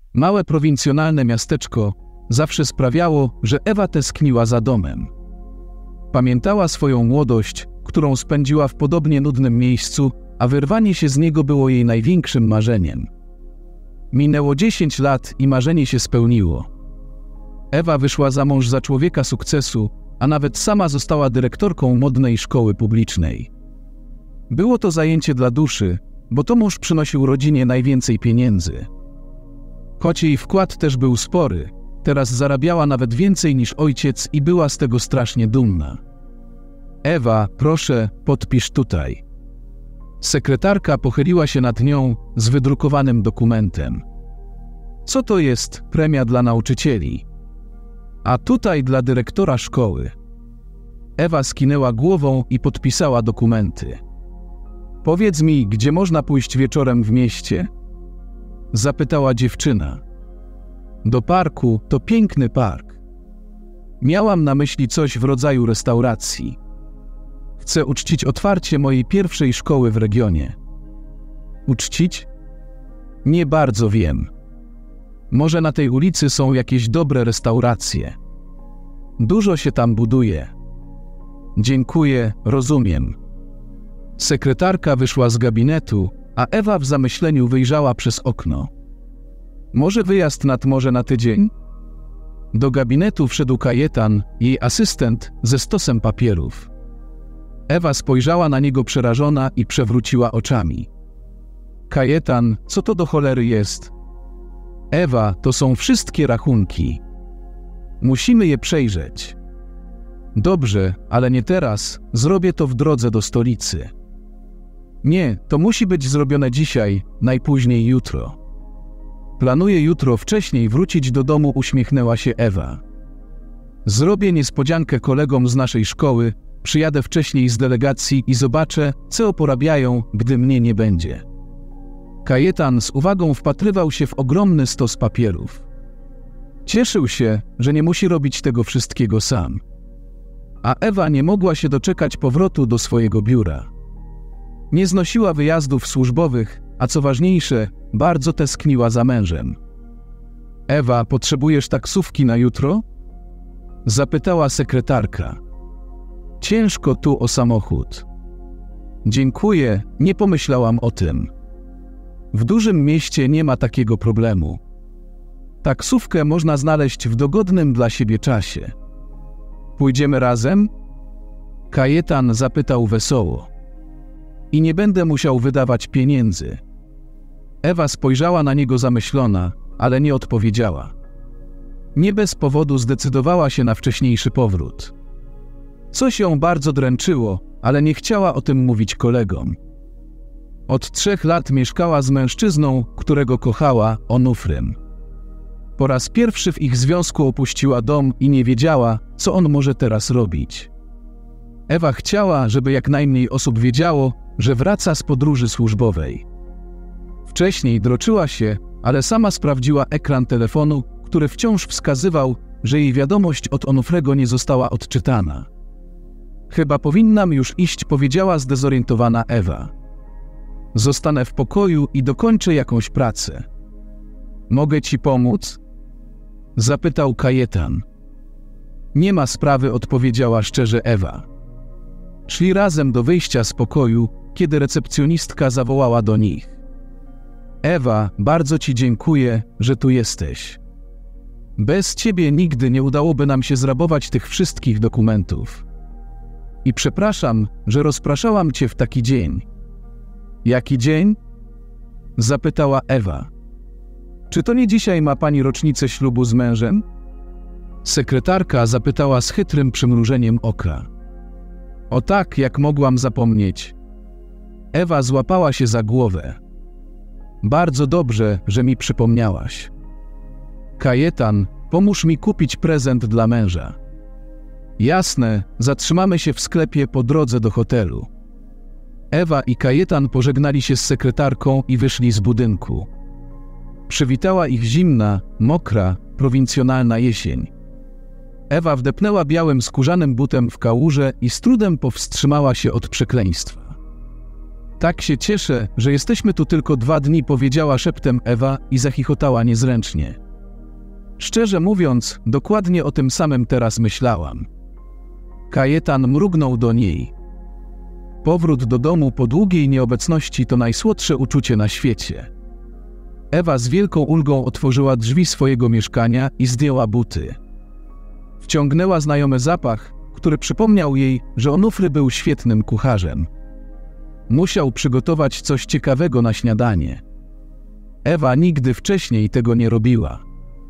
Małe prowincjonalne miasteczko zawsze sprawiało, że Ewa tęskniła za domem. Pamiętała swoją młodość, którą spędziła w podobnie nudnym miejscu, a wyrwanie się z niego było jej największym marzeniem. Minęło 10 lat i marzenie się spełniło. Ewa wyszła za mąż za człowieka sukcesu, a nawet sama została dyrektorką modnej szkoły publicznej. Było to zajęcie dla duszy, bo to mąż przynosił rodzinie najwięcej pieniędzy. Choć jej wkład też był spory, teraz zarabiała nawet więcej niż ojciec i była z tego strasznie dumna. Ewa, proszę, podpisz tutaj. Sekretarka pochyliła się nad nią z wydrukowanym dokumentem. Co to jest premia dla nauczycieli? A tutaj dla dyrektora szkoły. Ewa skinęła głową i podpisała dokumenty. Powiedz mi, gdzie można pójść wieczorem w mieście? Zapytała dziewczyna. Do parku, to piękny park. Miałam na myśli coś w rodzaju restauracji. Chcę uczcić otwarcie mojej pierwszej szkoły w regionie. Uczcić? Nie bardzo wiem. Może na tej ulicy są jakieś dobre restauracje. Dużo się tam buduje. Dziękuję, rozumiem. Sekretarka wyszła z gabinetu, a Ewa w zamyśleniu wyjrzała przez okno. Może wyjazd nad morze na tydzień? Do gabinetu wszedł Kajetan, jej asystent, ze stosem papierów. Ewa spojrzała na niego przerażona i przewróciła oczami. Kajetan, co to do cholery jest? Ewa, to są wszystkie rachunki. Musimy je przejrzeć. Dobrze, ale nie teraz, zrobię to w drodze do stolicy. Nie, to musi być zrobione dzisiaj, najpóźniej jutro. Planuję jutro wcześniej wrócić do domu, uśmiechnęła się Ewa. Zrobię niespodziankę kolegom z naszej szkoły, przyjadę wcześniej z delegacji i zobaczę, co porabiają, gdy mnie nie będzie. Kajetan z uwagą wpatrywał się w ogromny stos papierów. Cieszył się, że nie musi robić tego wszystkiego sam. A Ewa nie mogła się doczekać powrotu do swojego biura. Nie znosiła wyjazdów służbowych, a co ważniejsze, bardzo tęskniła za mężem. Ewa, potrzebujesz taksówki na jutro? Zapytała sekretarka. Ciężko tu o samochód. Dziękuję, nie pomyślałam o tym. W dużym mieście nie ma takiego problemu. Taksówkę można znaleźć w dogodnym dla siebie czasie. Pójdziemy razem? Kajetan zapytał wesoło. I nie będę musiał wydawać pieniędzy. Ewa spojrzała na niego zamyślona, ale nie odpowiedziała. Nie bez powodu zdecydowała się na wcześniejszy powrót. Coś ją bardzo dręczyło, ale nie chciała o tym mówić kolegom. Od 3 lat mieszkała z mężczyzną, którego kochała, Onufrym. Po raz pierwszy w ich związku opuściła dom i nie wiedziała, co on może teraz robić. Ewa chciała, żeby jak najmniej osób wiedziało, że wraca z podróży służbowej. Wcześniej droczyła się, ale sama sprawdziła ekran telefonu, który wciąż wskazywał, że jej wiadomość od Onufrego nie została odczytana. Chyba powinnam już iść, powiedziała zdezorientowana Ewa. Zostanę w pokoju i dokończę jakąś pracę. Mogę ci pomóc? Zapytał Kajetan. Nie ma sprawy, odpowiedziała szczerze Ewa. Szli razem do wyjścia z pokoju, kiedy recepcjonistka zawołała do nich. Ewa, bardzo ci dziękuję, że tu jesteś. Bez ciebie nigdy nie udałoby nam się zrabować tych wszystkich dokumentów. I przepraszam, że rozpraszałam cię w taki dzień. Jaki dzień? Zapytała Ewa. Czy to nie dzisiaj ma pani rocznicę ślubu z mężem? Sekretarka zapytała z chytrym przymrużeniem oka. O tak, jak mogłam zapomnieć. Ewa złapała się za głowę. Bardzo dobrze, że mi przypomniałaś. Kajetan, pomóż mi kupić prezent dla męża. Jasne, zatrzymamy się w sklepie po drodze do hotelu. Ewa i Kajetan pożegnali się z sekretarką i wyszli z budynku. Przywitała ich zimna, mokra, prowincjonalna jesień. Ewa wdepnęła białym skórzanym butem w kałużę i z trudem powstrzymała się od przekleństwa. Tak się cieszę, że jesteśmy tu tylko 2 dni, powiedziała szeptem Ewa i zachichotała niezręcznie. Szczerze mówiąc, dokładnie o tym samym teraz myślałam. Kajetan mrugnął do niej. Powrót do domu po długiej nieobecności to najsłodsze uczucie na świecie. Ewa z wielką ulgą otworzyła drzwi swojego mieszkania i zdjęła buty. Wciągnęła znajomy zapach, który przypomniał jej, że Onufry był świetnym kucharzem. Musiał przygotować coś ciekawego na śniadanie. Ewa nigdy wcześniej tego nie robiła.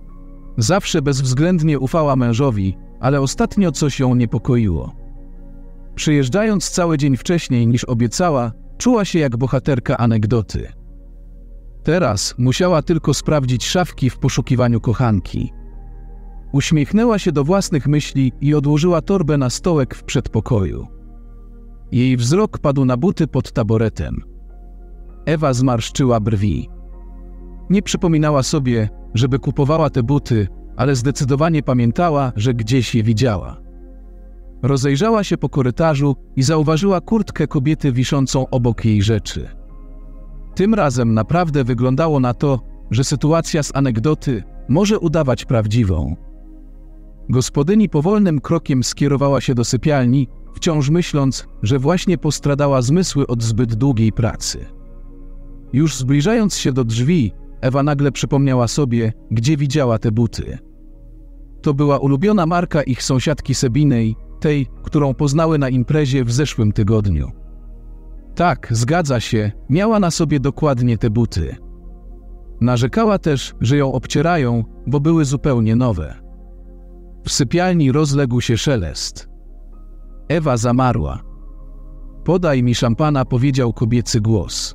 Zawsze bezwzględnie ufała mężowi, ale ostatnio coś ją niepokoiło. Przyjeżdżając cały dzień wcześniej niż obiecała, czuła się jak bohaterka anegdoty. Teraz musiała tylko sprawdzić szafki w poszukiwaniu kochanki. Uśmiechnęła się do własnych myśli i odłożyła torbę na stołek w przedpokoju. Jej wzrok padł na buty pod taboretem. Ewa zmarszczyła brwi. Nie przypominała sobie, żeby kupowała te buty, ale zdecydowanie pamiętała, że gdzieś je widziała. Rozejrzała się po korytarzu i zauważyła kurtkę kobiety wiszącą obok jej rzeczy. Tym razem naprawdę wyglądało na to, że sytuacja z anegdoty może udawać prawdziwą. Gospodyni powolnym krokiem skierowała się do sypialni, wciąż myśląc, że właśnie postradała zmysły od zbyt długiej pracy. Już zbliżając się do drzwi, Ewa nagle przypomniała sobie, gdzie widziała te buty. To była ulubiona marka ich sąsiadki Sebinej, tej, którą poznały na imprezie w zeszłym tygodniu. Tak, zgadza się, miała na sobie dokładnie te buty. Narzekała też, że ją obcierają, bo były zupełnie nowe. W sypialni rozległ się szelest. Ewa zamarła. Podaj mi szampana, powiedział kobiecy głos.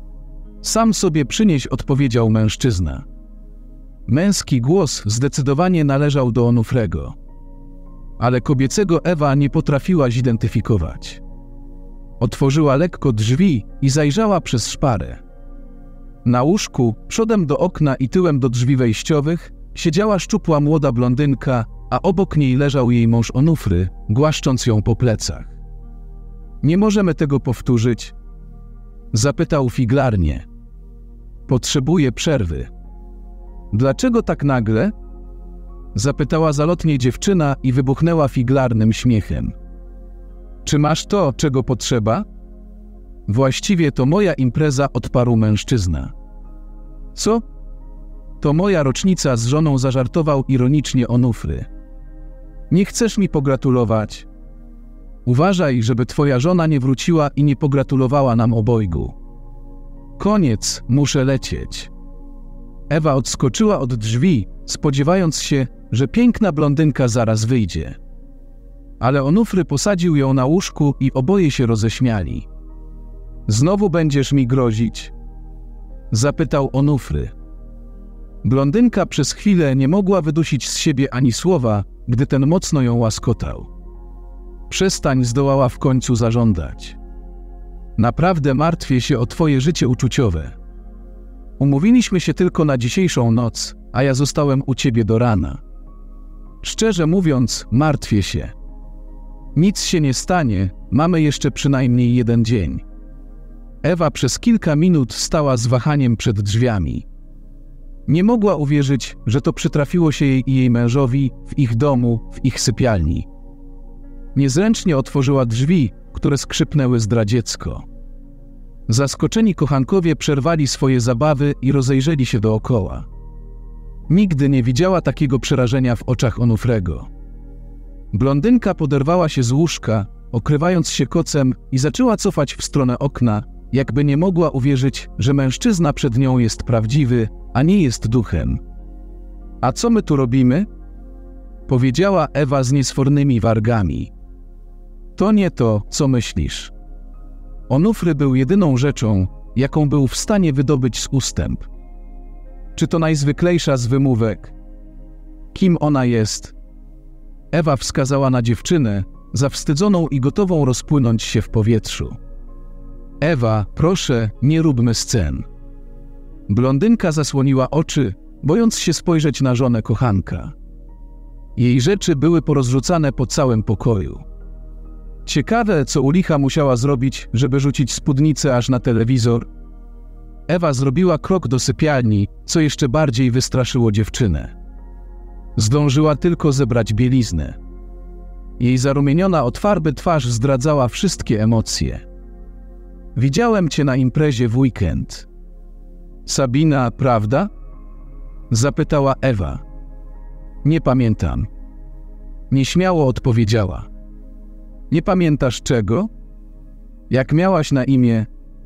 Sam sobie przynieś, odpowiedział mężczyzna. Męski głos zdecydowanie należał do Onufrego. Ale kobiecego Ewa nie potrafiła zidentyfikować. Otworzyła lekko drzwi i zajrzała przez szparę. Na łóżku, przodem do okna i tyłem do drzwi wejściowych, siedziała szczupła młoda blondynka, a obok niej leżał jej mąż Onufry, głaszcząc ją po plecach. Nie możemy tego powtórzyć? Zapytał figlarnie. Potrzebuję przerwy. Dlaczego tak nagle? Zapytała zalotnie dziewczyna i wybuchnęła figlarnym śmiechem. Czy masz to, czego potrzeba? Właściwie to moja impreza, odparł mężczyzna. Co? To moja rocznica, z żoną zażartował ironicznie Onufry. Nie chcesz mi pogratulować? Uważaj, żeby twoja żona nie wróciła i nie pogratulowała nam obojgu. Koniec, muszę lecieć. Ewa odskoczyła od drzwi, spodziewając się, że piękna blondynka zaraz wyjdzie. Ale Onufry posadził ją na łóżku i oboje się roześmiali. Znowu będziesz mi grozić? Zapytał Onufry. Blondynka przez chwilę nie mogła wydusić z siebie ani słowa, gdy ten mocno ją łaskotał. Przestań, zdołała w końcu zażądać. Naprawdę martwię się o twoje życie uczuciowe. Umówiliśmy się tylko na dzisiejszą noc, a ja zostałem u ciebie do rana. Szczerze mówiąc, martwię się. Nic się nie stanie, mamy jeszcze przynajmniej 1 dzień. Ewa przez kilka minut stała z wahaniem przed drzwiami. Nie mogła uwierzyć, że to przytrafiło się jej i jej mężowi w ich domu, w ich sypialni. Niezręcznie otworzyła drzwi, które skrzypnęły zdradziecko. Zaskoczeni kochankowie przerwali swoje zabawy i rozejrzeli się dookoła. Nigdy nie widziała takiego przerażenia w oczach Onufrego. Blondynka poderwała się z łóżka, okrywając się kocem i zaczęła cofać w stronę okna, jakby nie mogła uwierzyć, że mężczyzna przed nią jest prawdziwy, a nie jest duchem. A co my tu robimy? Powiedziała Ewa z niesfornymi wargami. To nie to, co myślisz. Onufry był jedyną rzeczą, jaką był w stanie wydobyć z ustęp. Czy to najzwyklejsza z wymówek? Kim ona jest? Ewa wskazała na dziewczynę, zawstydzoną i gotową rozpłynąć się w powietrzu. Ewa, proszę, nie róbmy scen. Blondynka zasłoniła oczy, bojąc się spojrzeć na żonę kochanka. Jej rzeczy były porozrzucane po całym pokoju. Ciekawe, co u licha musiała zrobić, żeby rzucić spódnicę aż na telewizor. Ewa zrobiła krok do sypialni, co jeszcze bardziej wystraszyło dziewczynę. Zdążyła tylko zebrać bieliznę. Jej zarumieniona od farby twarz zdradzała wszystkie emocje. Widziałem cię na imprezie w weekend. Sabina, prawda? Zapytała Ewa. Nie pamiętam. Nieśmiało odpowiedziała. Nie pamiętasz czego? Jak miałaś na imię?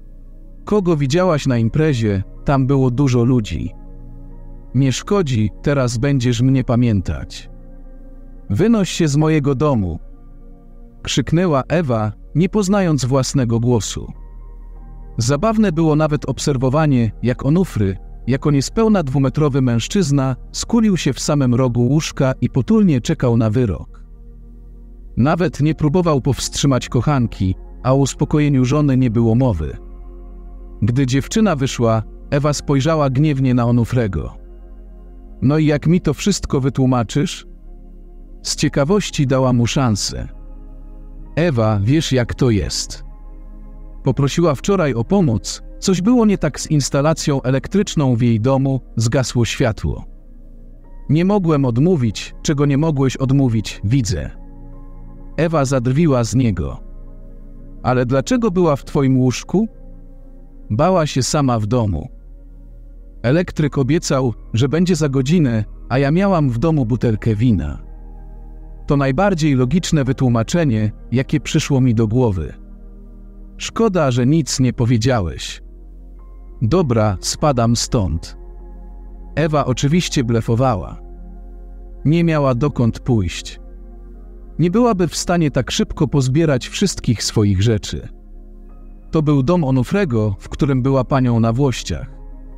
Kogo widziałaś na imprezie, tam było dużo ludzi. Nie szkodzi, teraz będziesz mnie pamiętać. Wynoś się z mojego domu! Krzyknęła Ewa, nie poznając własnego głosu. Zabawne było nawet obserwowanie, jak Onufry, jako niespełna 2-metrowy mężczyzna, skulił się w samym rogu łóżka i potulnie czekał na wyrok. Nawet nie próbował powstrzymać kochanki, a o uspokojeniu żony nie było mowy. Gdy dziewczyna wyszła, Ewa spojrzała gniewnie na Onufrego. No i jak mi to wszystko wytłumaczysz? Z ciekawości dała mu szansę. Ewa, wiesz jak to jest. Poprosiła wczoraj o pomoc, coś było nie tak z instalacją elektryczną w jej domu, zgasło światło. Nie mogłem odmówić, czego nie mogłeś odmówić, widzę. Ewa zadrwiła z niego. Ale dlaczego była w twoim łóżku? Bała się sama w domu. Elektryk obiecał, że będzie za godzinę, a ja miałam w domu butelkę wina. To najbardziej logiczne wytłumaczenie, jakie przyszło mi do głowy. Szkoda, że nic nie powiedziałeś. Dobra, spadam stąd. Ewa oczywiście blefowała. Nie miała dokąd pójść. Nie byłaby w stanie tak szybko pozbierać wszystkich swoich rzeczy. To był dom Onufrego, w którym była panią na włościach.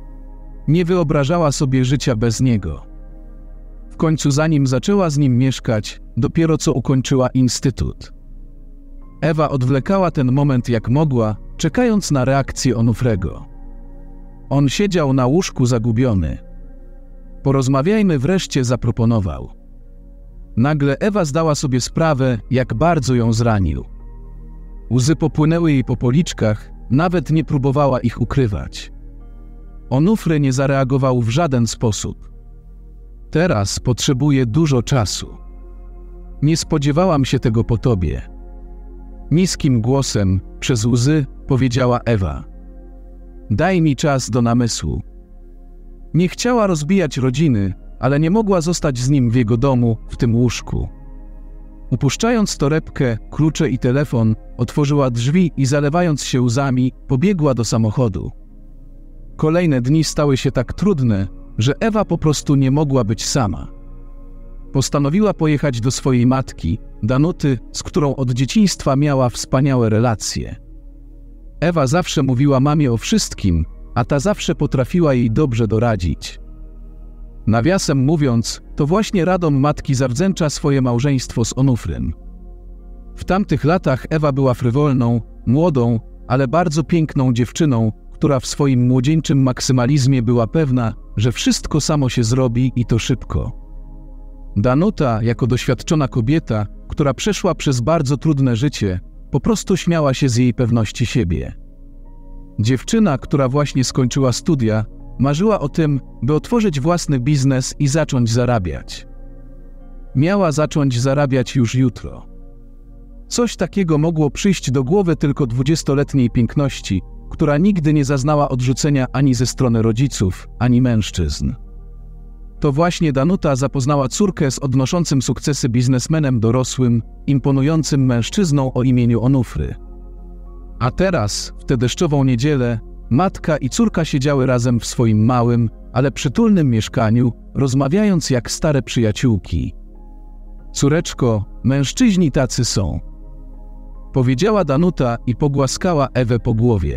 Nie wyobrażała sobie życia bez niego. W końcu zanim zaczęła z nim mieszkać, dopiero co ukończyła instytut. Ewa odwlekała ten moment jak mogła, czekając na reakcję Onufrego. On siedział na łóżku zagubiony. Porozmawiajmy wreszcie, zaproponował. Nagle Ewa zdała sobie sprawę, jak bardzo ją zranił. Łzy popłynęły jej po policzkach, nawet nie próbowała ich ukrywać. Onufry nie zareagował w żaden sposób. Teraz potrzebuję dużo czasu. Nie spodziewałam się tego po tobie. Niskim głosem, przez łzy, powiedziała Ewa. Daj mi czas do namysłu. Nie chciała rozbijać rodziny, ale nie mogła zostać z nim w jego domu, w tym łóżku. Upuszczając torebkę, klucze i telefon, otworzyła drzwi i zalewając się łzami, pobiegła do samochodu. Kolejne dni stały się tak trudne, że Ewa po prostu nie mogła być sama. Postanowiła pojechać do swojej matki, Danuty, z którą od dzieciństwa miała wspaniałe relacje. Ewa zawsze mówiła mamie o wszystkim, a ta zawsze potrafiła jej dobrze doradzić. Nawiasem mówiąc, to właśnie radom matki zawdzięcza swoje małżeństwo z Onufrym. W tamtych latach Ewa była frywolną, młodą, ale bardzo piękną dziewczyną, która w swoim młodzieńczym maksymalizmie była pewna, że wszystko samo się zrobi i to szybko. Danuta, jako doświadczona kobieta, która przeszła przez bardzo trudne życie, po prostu śmiała się z jej pewności siebie. Dziewczyna, która właśnie skończyła studia, marzyła o tym, by otworzyć własny biznes i zacząć zarabiać. Miała zacząć zarabiać już jutro. Coś takiego mogło przyjść do głowy tylko 20-letniej piękności, która nigdy nie zaznała odrzucenia ani ze strony rodziców, ani mężczyzn. To właśnie Danuta zapoznała córkę z odnoszącym sukcesy biznesmenem dorosłym, imponującym mężczyzną o imieniu Onufry. A teraz, w tę deszczową niedzielę, matka i córka siedziały razem w swoim małym, ale przytulnym mieszkaniu, rozmawiając jak stare przyjaciółki. Córeczko, mężczyźni tacy są. Powiedziała Danuta i pogłaskała Ewę po głowie.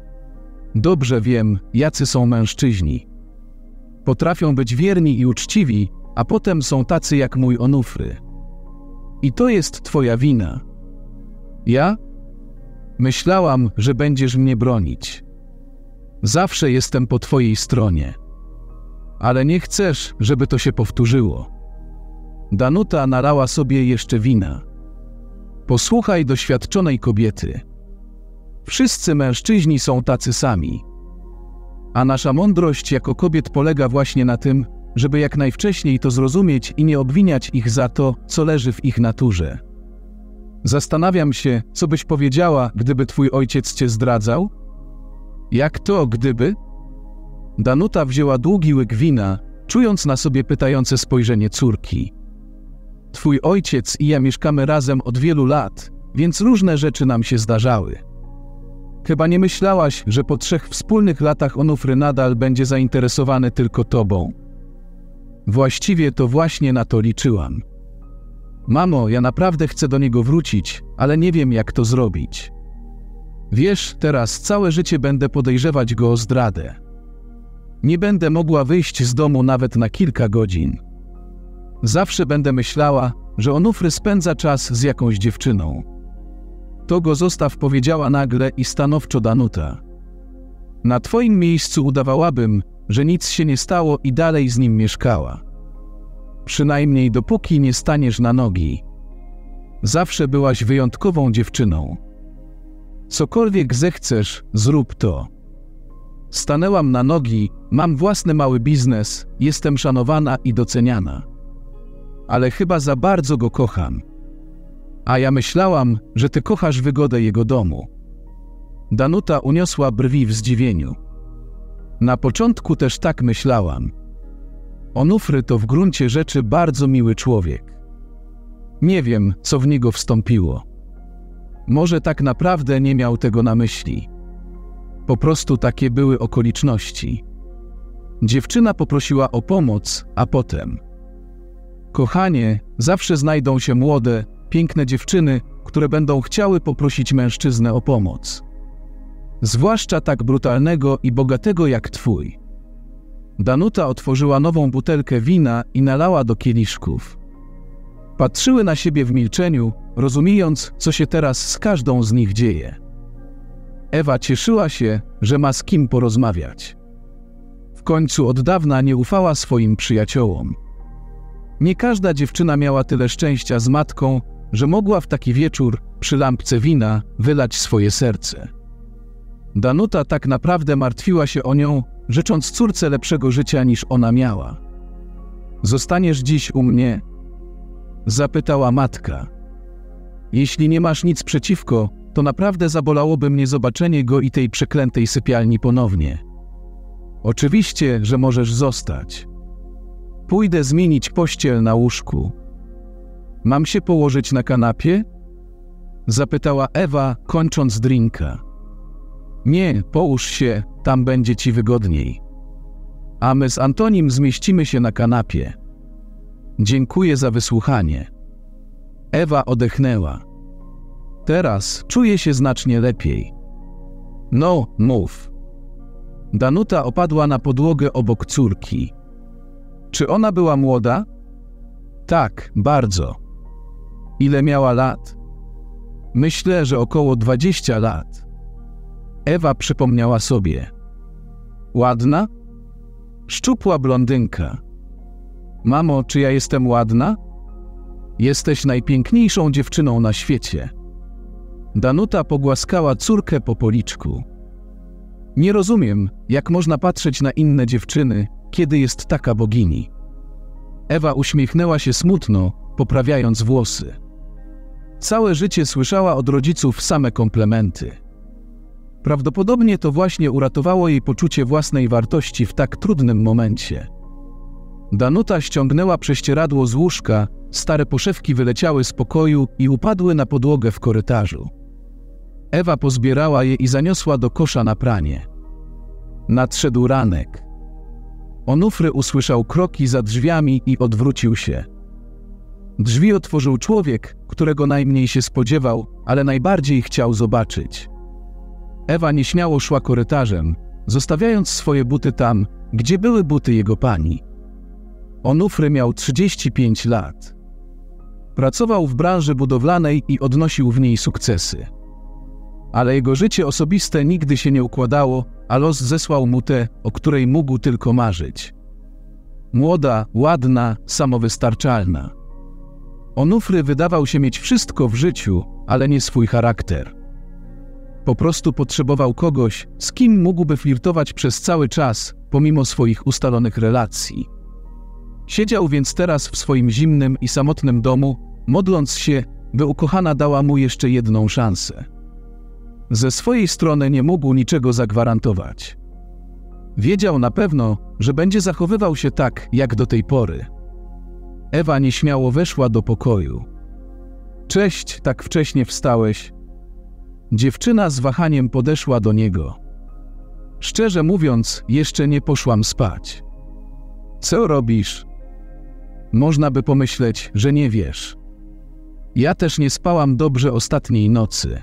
Dobrze wiem, jacy są mężczyźni. Potrafią być wierni i uczciwi, a potem są tacy jak mój Onufry. I to jest twoja wina. Ja? Myślałam, że będziesz mnie bronić. Zawsze jestem po twojej stronie. Ale nie chcesz, żeby to się powtórzyło. Danuta nalała sobie jeszcze wina. Posłuchaj doświadczonej kobiety. Wszyscy mężczyźni są tacy sami. A nasza mądrość jako kobiet polega właśnie na tym, żeby jak najwcześniej to zrozumieć i nie obwiniać ich za to, co leży w ich naturze. Zastanawiam się, co byś powiedziała, gdyby twój ojciec cię zdradzał? Jak to, gdyby? Danuta wzięła długi łyk wina, czując na sobie pytające spojrzenie córki. Twój ojciec i ja mieszkamy razem od wielu lat, więc różne rzeczy nam się zdarzały. Chyba nie myślałaś, że po 3 wspólnych latach Onufry nadal będzie zainteresowany tylko tobą. Właściwie to właśnie na to liczyłam. Mamo, ja naprawdę chcę do niego wrócić, ale nie wiem, jak to zrobić. Wiesz, teraz całe życie będę podejrzewać go o zdradę. Nie będę mogła wyjść z domu nawet na kilka godzin. Zawsze będę myślała, że Onufry spędza czas z jakąś dziewczyną. To go zostaw, powiedziała nagle i stanowczo Danuta. Na twoim miejscu udawałabym, że nic się nie stało i dalej z nim mieszkała. Przynajmniej dopóki nie staniesz na nogi. Zawsze byłaś wyjątkową dziewczyną. Cokolwiek zechcesz, zrób to. Stanęłam na nogi, mam własny mały biznes, jestem szanowana i doceniana. Ale chyba za bardzo go kocham. A ja myślałam, że ty kochasz wygodę jego domu. Danuta uniosła brwi w zdziwieniu. Na początku też tak myślałam. Onufry to w gruncie rzeczy bardzo miły człowiek. Nie wiem, co w niego wstąpiło. Może tak naprawdę nie miał tego na myśli. Po prostu takie były okoliczności. Dziewczyna poprosiła o pomoc, a potem... Kochanie, zawsze znajdą się młode, piękne dziewczyny, które będą chciały poprosić mężczyznę o pomoc. Zwłaszcza tak brutalnego i bogatego jak twój. Danuta otworzyła nową butelkę wina i nalała do kieliszków. Patrzyły na siebie w milczeniu, rozumiejąc, co się teraz z każdą z nich dzieje. Ewa cieszyła się, że ma z kim porozmawiać. W końcu od dawna nie ufała swoim przyjaciołom. Nie każda dziewczyna miała tyle szczęścia z matką, że mogła w taki wieczór, przy lampce wina, wylać swoje serce. Danuta tak naprawdę martwiła się o nią, życząc córce lepszego życia niż ona miała. Zostaniesz dziś u mnie? Zapytała matka. Jeśli nie masz nic przeciwko, to naprawdę zabolałoby mnie zobaczenie go i tej przeklętej sypialni ponownie. Oczywiście, że możesz zostać. Pójdę zmienić pościel na łóżku. Mam się położyć na kanapie? Zapytała Ewa, kończąc drinka. Nie, połóż się, tam będzie ci wygodniej. A my z Antonim zmieścimy się na kanapie. Dziękuję za wysłuchanie. Ewa odetchnęła. Teraz czuję się znacznie lepiej. No, mów. Danuta opadła na podłogę obok córki. Czy ona była młoda? Tak, bardzo. Ile miała lat? Myślę, że około 20 lat. Ewa przypomniała sobie. Ładna? Szczupła blondynka. Mamo, czy ja jestem ładna? Jesteś najpiękniejszą dziewczyną na świecie. Danuta pogłaskała córkę po policzku. Nie rozumiem, jak można patrzeć na inne dziewczyny, kiedy jest taka bogini. Ewa uśmiechnęła się smutno, poprawiając włosy. Całe życie słyszała od rodziców same komplementy. Prawdopodobnie to właśnie uratowało jej poczucie własnej wartości w tak trudnym momencie. Danuta ściągnęła prześcieradło z łóżka, stare poszewki wyleciały z pokoju i upadły na podłogę w korytarzu. Ewa pozbierała je i zaniosła do kosza na pranie. Nadszedł ranek. Onufry usłyszał kroki za drzwiami i odwrócił się. Drzwi otworzył człowiek, którego najmniej się spodziewał, ale najbardziej chciał zobaczyć. Ewa nieśmiało szła korytarzem, zostawiając swoje buty tam, gdzie były buty jego pani. Onufry miał 35 lat. Pracował w branży budowlanej i odnosił w niej sukcesy. Ale jego życie osobiste nigdy się nie układało, a los zesłał mu tę, o której mógł tylko marzyć. Młoda, ładna, samowystarczalna. Onufry wydawał się mieć wszystko w życiu, ale nie swój charakter. Po prostu potrzebował kogoś, z kim mógłby flirtować przez cały czas, pomimo swoich ustalonych relacji. Siedział więc teraz w swoim zimnym i samotnym domu, modląc się, by ukochana dała mu jeszcze jedną szansę. Ze swojej strony nie mógł niczego zagwarantować. Wiedział na pewno, że będzie zachowywał się tak, jak do tej pory. Ewa nieśmiało weszła do pokoju. Cześć, tak wcześnie wstałeś? Dziewczyna z wahaniem podeszła do niego. Szczerze mówiąc, jeszcze nie poszłam spać. Co robisz? Można by pomyśleć, że nie wiesz. Ja też nie spałam dobrze ostatniej nocy.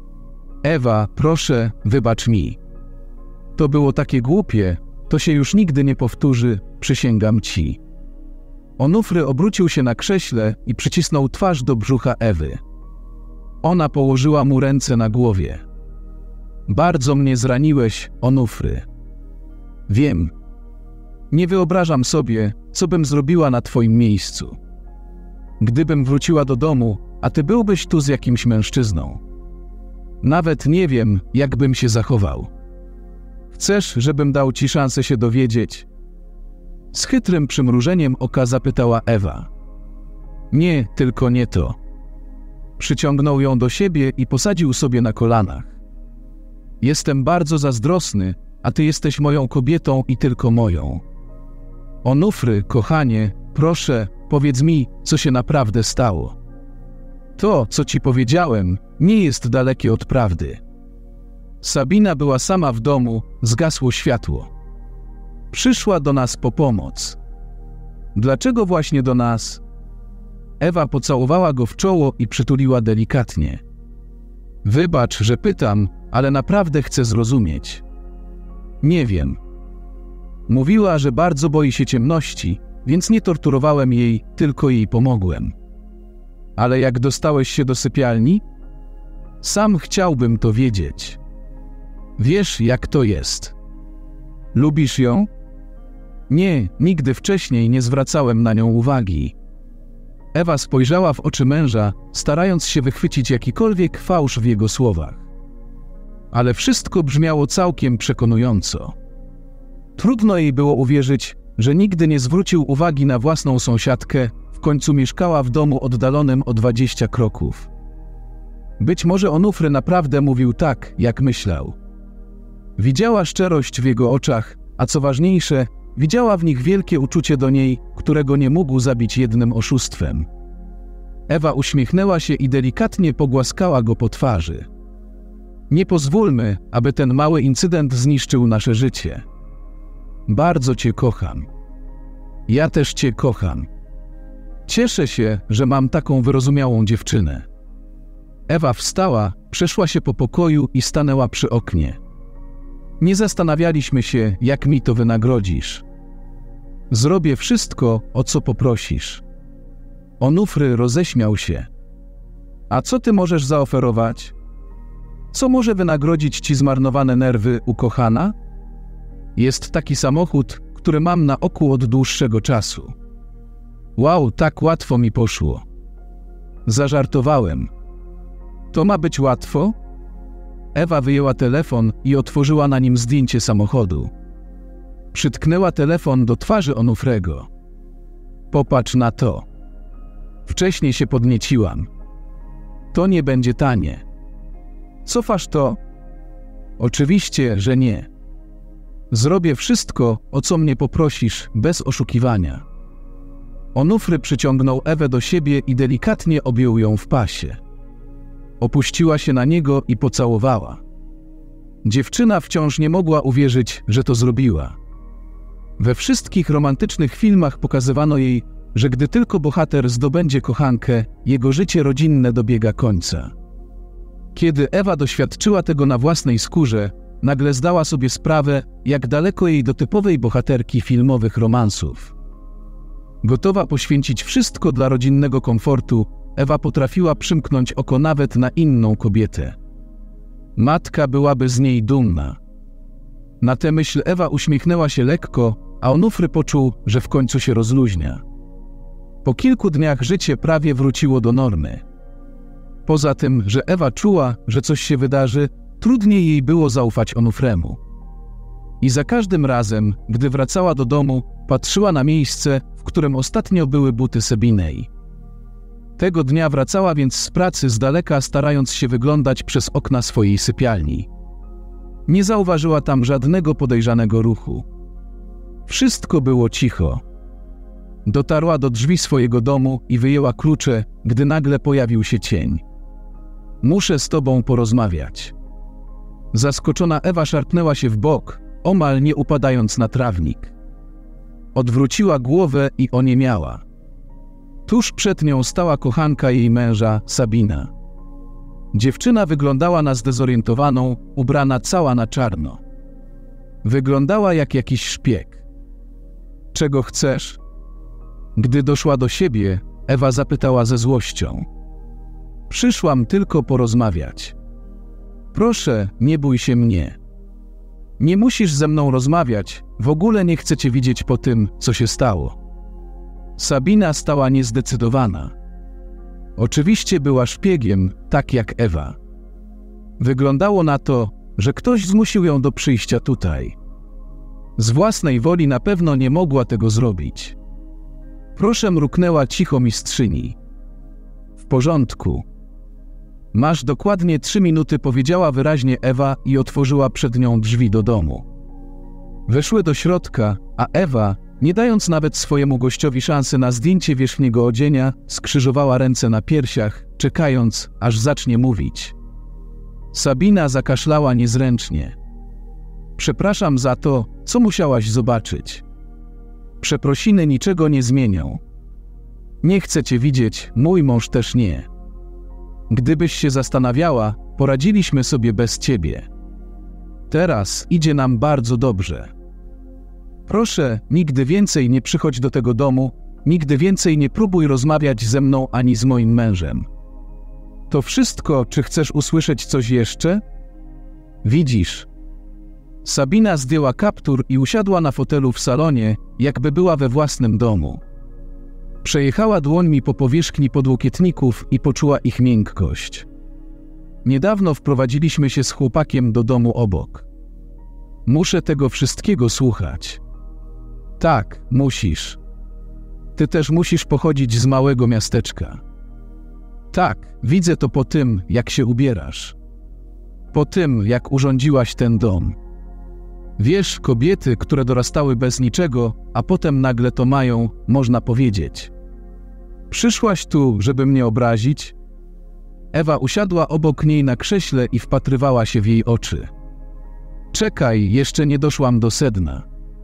Ewa, proszę, wybacz mi. To było takie głupie, to się już nigdy nie powtórzy, przysięgam ci. Onufry obrócił się na krześle i przycisnął twarz do brzucha Ewy. Ona położyła mu ręce na głowie. Bardzo mnie zraniłeś, Onufry. Wiem. Nie wyobrażam sobie, co bym zrobiła na twoim miejscu. Gdybym wróciła do domu, a ty byłbyś tu z jakimś mężczyzną. Nawet nie wiem, jak bym się zachował. Chcesz, żebym dał ci szansę się dowiedzieć? Z chytrym przymrużeniem oka zapytała Ewa. Nie, tylko nie to. Przyciągnął ją do siebie i posadził sobie na kolanach. Jestem bardzo zazdrosny, a ty jesteś moją kobietą i tylko moją. Onufry, kochanie, proszę, powiedz mi, co się naprawdę stało. To, co ci powiedziałem, nie jest dalekie od prawdy. Sabina była sama w domu, zgasło światło. Przyszła do nas po pomoc. Dlaczego właśnie do nas? Ewa pocałowała go w czoło i przytuliła delikatnie. Wybacz, że pytam, ale naprawdę chcę zrozumieć. Nie wiem. Mówiła, że bardzo boi się ciemności, więc nie torturowałem jej, tylko jej pomogłem. Ale jak dostałeś się do sypialni? Sam chciałbym to wiedzieć. Wiesz, jak to jest. Lubisz ją? Nie, nigdy wcześniej nie zwracałem na nią uwagi. Ewa spojrzała w oczy męża, starając się wychwycić jakikolwiek fałsz w jego słowach. Ale wszystko brzmiało całkiem przekonująco. Trudno jej było uwierzyć, że nigdy nie zwrócił uwagi na własną sąsiadkę, w końcu mieszkała w domu oddalonym o 20 kroków. Być może Onufry naprawdę mówił tak, jak myślał. Widziała szczerość w jego oczach, a co ważniejsze, widziała w nich wielkie uczucie do niej, którego nie mógł zabić jednym oszustwem. Ewa uśmiechnęła się i delikatnie pogłaskała go po twarzy. Nie pozwólmy, aby ten mały incydent zniszczył nasze życie. Bardzo cię kocham. Ja też cię kocham. Cieszę się, że mam taką wyrozumiałą dziewczynę. Ewa wstała, przeszła się po pokoju i stanęła przy oknie. Nie zastanawialiśmy się, jak mi to wynagrodzisz. Zrobię wszystko, o co poprosisz. Onufry roześmiał się. A co ty możesz zaoferować? Co może wynagrodzić ci zmarnowane nerwy, ukochana? Jest taki samochód, który mam na oku od dłuższego czasu. Wow, tak łatwo mi poszło. Zażartowałem. To ma być łatwo? Ewa wyjęła telefon i otworzyła na nim zdjęcie samochodu. Przytknęła telefon do twarzy Onufrego. Popatrz na to. Wcześniej się podnieciłam. To nie będzie tanie. Cofasz to? Oczywiście, że nie. Zrobię wszystko, o co mnie poprosisz, bez oszukiwania. Onufry przyciągnął Ewę do siebie i delikatnie objął ją w pasie. Opuściła się na niego i pocałowała. Dziewczyna wciąż nie mogła uwierzyć, że to zrobiła. We wszystkich romantycznych filmach pokazywano jej, że gdy tylko bohater zdobędzie kochankę, jego życie rodzinne dobiega końca. Kiedy Ewa doświadczyła tego na własnej skórze, nagle zdała sobie sprawę, jak daleko jej do typowej bohaterki filmowych romansów. Gotowa poświęcić wszystko dla rodzinnego komfortu, Ewa potrafiła przymknąć oko nawet na inną kobietę. Matka byłaby z niej dumna. Na tę myśl Ewa uśmiechnęła się lekko, a Onufry poczuł, że w końcu się rozluźnia. Po kilku dniach życie prawie wróciło do normy. Poza tym, że Ewa czuła, że coś się wydarzy, trudniej jej było zaufać Onufremu. I za każdym razem, gdy wracała do domu, patrzyła na miejsce, w którym ostatnio były buty Sabinej. Tego dnia wracała więc z pracy z daleka, starając się wyglądać przez okna swojej sypialni. Nie zauważyła tam żadnego podejrzanego ruchu. Wszystko było cicho. Dotarła do drzwi swojego domu i wyjęła klucze, gdy nagle pojawił się cień. Muszę z tobą porozmawiać. Zaskoczona Ewa szarpnęła się w bok, omal nie upadając na trawnik. Odwróciła głowę i oniemiała. Tuż przed nią stała kochanka jej męża, Sabina. Dziewczyna wyglądała na zdezorientowaną, ubrana cała na czarno. Wyglądała jak jakiś szpieg. Czego chcesz? Gdy doszła do siebie, Ewa zapytała ze złością. Przyszłam tylko porozmawiać. Proszę, nie bój się mnie. Nie musisz ze mną rozmawiać, w ogóle nie chcę cię widzieć po tym, co się stało. Sabina stała niezdecydowana. Oczywiście była szpiegiem, tak jak Ewa. Wyglądało na to, że ktoś zmusił ją do przyjścia tutaj. Z własnej woli na pewno nie mogła tego zrobić. Proszę, mruknęła cicho mistrzyni. W porządku. Masz dokładnie 3 minuty, powiedziała wyraźnie Ewa i otworzyła przed nią drzwi do domu. Weszły do środka, a Ewa, nie dając nawet swojemu gościowi szansy na zdjęcie wierzchniego odzienia, skrzyżowała ręce na piersiach, czekając, aż zacznie mówić. Sabina zakaszlała niezręcznie. Przepraszam za to, co musiałaś zobaczyć. Przeprosiny niczego nie zmienią. Nie chcę cię widzieć, mój mąż też nie. Gdybyś się zastanawiała, poradziliśmy sobie bez ciebie. Teraz idzie nam bardzo dobrze. Proszę, nigdy więcej nie przychodź do tego domu, nigdy więcej nie próbuj rozmawiać ze mną ani z moim mężem. To wszystko, czy chcesz usłyszeć coś jeszcze? Widzisz. Sabina zdjęła kaptur i usiadła na fotelu w salonie, jakby była we własnym domu. Przejechała dłońmi po powierzchni podłokietników i poczuła ich miękkość. Niedawno wprowadziliśmy się z chłopakiem do domu obok. Muszę tego wszystkiego słuchać. Tak, musisz. Ty też musisz pochodzić z małego miasteczka. Tak, widzę to po tym, jak się ubierasz. Po tym, jak urządziłaś ten dom. Wiesz, kobiety, które dorastały bez niczego, a potem nagle to mają, można powiedzieć. Przyszłaś tu, żeby mnie obrazić? Ewa usiadła obok niej na krześle i wpatrywała się w jej oczy. Czekaj, jeszcze nie doszłam do sedna.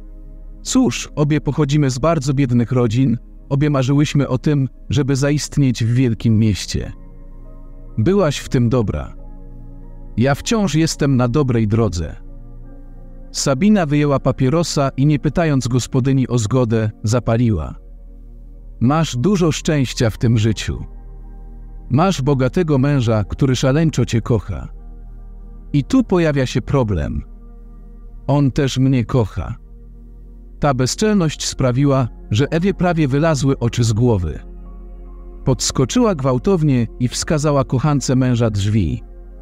Cóż, obie pochodzimy z bardzo biednych rodzin, obie marzyłyśmy o tym, żeby zaistnieć w wielkim mieście. Byłaś w tym dobra. Ja wciąż jestem na dobrej drodze. Sabina wyjęła papierosa i nie pytając gospodyni o zgodę, zapaliła. Masz dużo szczęścia w tym życiu. Masz bogatego męża, który szaleńczo cię kocha. I tu pojawia się problem. On też mnie kocha. Ta bezczelność sprawiła, że Ewie prawie wylazły oczy z głowy. Podskoczyła gwałtownie i wskazała kochance męża drzwi.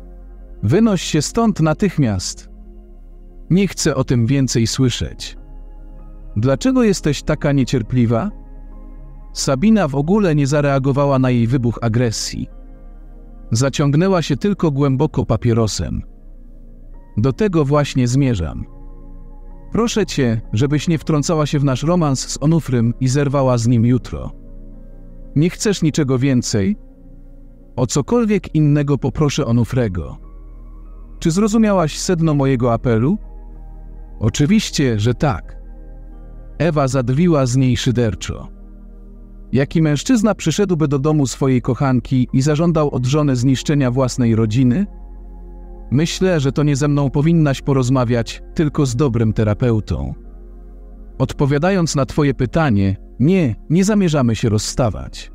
Wynoś się stąd natychmiast. Nie chcę o tym więcej słyszeć. Dlaczego jesteś taka niecierpliwa? Sabina w ogóle nie zareagowała na jej wybuch agresji. Zaciągnęła się tylko głęboko papierosem. Do tego właśnie zmierzam. Proszę cię, żebyś nie wtrącała się w nasz romans z Onufrym i zerwała z nim jutro. Nie chcesz niczego więcej? O cokolwiek innego poproszę Onufrego. Czy zrozumiałaś sedno mojego apelu? Oczywiście, że tak. Ewa zadrwiła z niej szyderczo. Jaki mężczyzna przyszedłby do domu swojej kochanki i zażądał od żony zniszczenia własnej rodziny? Myślę, że to nie ze mną powinnaś porozmawiać, tylko z dobrym terapeutą. Odpowiadając na twoje pytanie, nie zamierzamy się rozstawać.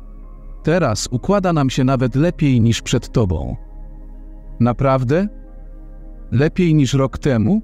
Teraz układa nam się nawet lepiej niż przed tobą. Naprawdę? Lepiej niż rok temu?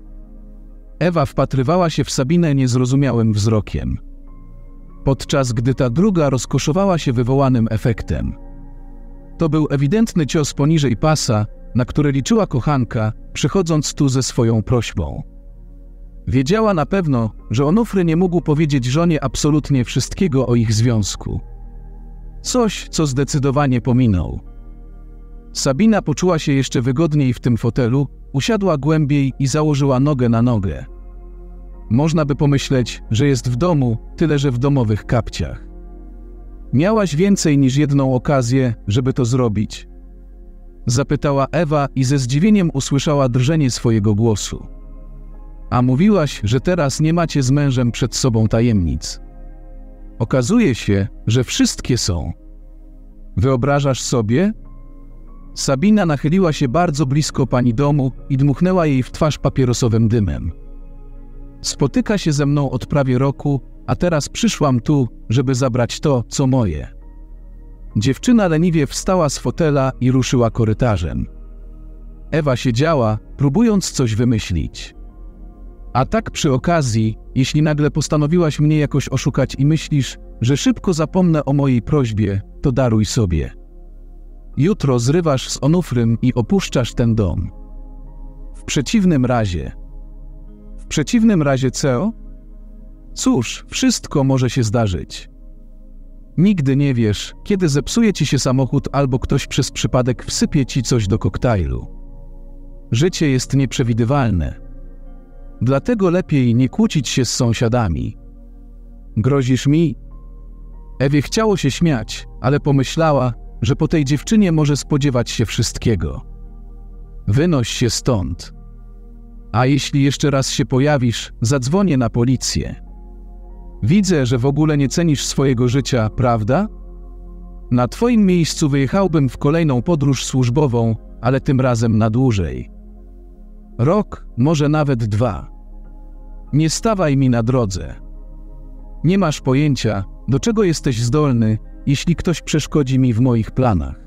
Ewa wpatrywała się w Sabinę niezrozumiałym wzrokiem, podczas gdy ta druga rozkoszowała się wywołanym efektem. To był ewidentny cios poniżej pasa, na który liczyła kochanka, przychodząc tu ze swoją prośbą. Wiedziała na pewno, że Onufry nie mógł powiedzieć żonie absolutnie wszystkiego o ich związku. Coś, co zdecydowanie pominął. Sabina poczuła się jeszcze wygodniej w tym fotelu, usiadła głębiej i założyła nogę na nogę. Można by pomyśleć, że jest w domu, tyle że w domowych kapciach. Miałaś więcej niż jedną okazję, żeby to zrobić? Zapytała Ewa i ze zdziwieniem usłyszała drżenie swojego głosu. A mówiłaś, że teraz nie macie z mężem przed sobą tajemnic. Okazuje się, że wszystkie są. Wyobrażasz sobie? Sabina nachyliła się bardzo blisko pani domu i dmuchnęła jej w twarz papierosowym dymem. Spotyka się ze mną od prawie roku, a teraz przyszłam tu, żeby zabrać to, co moje. Dziewczyna leniwie wstała z fotela i ruszyła korytarzem. Ewa siedziała, próbując coś wymyślić. A tak przy okazji, jeśli nagle postanowiłaś mnie jakoś oszukać i myślisz, że szybko zapomnę o mojej prośbie, to daruj sobie. Jutro zrywasz z Onufrym i opuszczasz ten dom. W przeciwnym razie co? Cóż, wszystko może się zdarzyć. Nigdy nie wiesz, kiedy zepsuje ci się samochód albo ktoś przez przypadek wsypie ci coś do koktajlu. Życie jest nieprzewidywalne. Dlatego lepiej nie kłócić się z sąsiadami. Grozisz mi? Ewie chciało się śmiać, ale pomyślała, że po tej dziewczynie może spodziewać się wszystkiego. Wynoś się stąd. A jeśli jeszcze raz się pojawisz, zadzwonię na policję. Widzę, że w ogóle nie cenisz swojego życia, prawda? Na twoim miejscu wyjechałbym w kolejną podróż służbową, ale tym razem na dłużej. Rok, może nawet 2. Nie stawaj mi na drodze. Nie masz pojęcia, do czego jesteś zdolny, jeśli ktoś przeszkodzi mi w moich planach.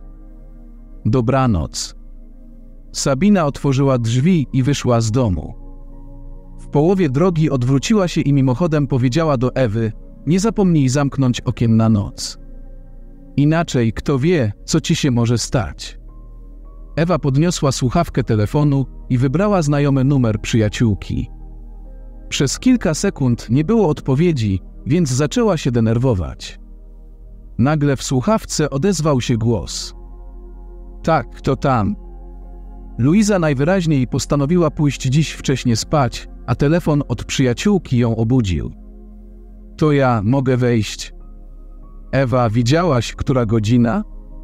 Dobranoc. Sabina otworzyła drzwi i wyszła z domu. W połowie drogi odwróciła się i mimochodem powiedziała do Ewy: nie zapomnij zamknąć okien na noc. Inaczej kto wie, co ci się może stać. Ewa podniosła słuchawkę telefonu i wybrała znajomy numer przyjaciółki. Przez kilka sekund nie było odpowiedzi, więc zaczęła się denerwować. Nagle w słuchawce odezwał się głos. Tak, to tam. Luiza najwyraźniej postanowiła pójść dziś wcześnie spać, a telefon od przyjaciółki ją obudził. To ja, mogę wejść. Ewa, widziałaś, która godzina?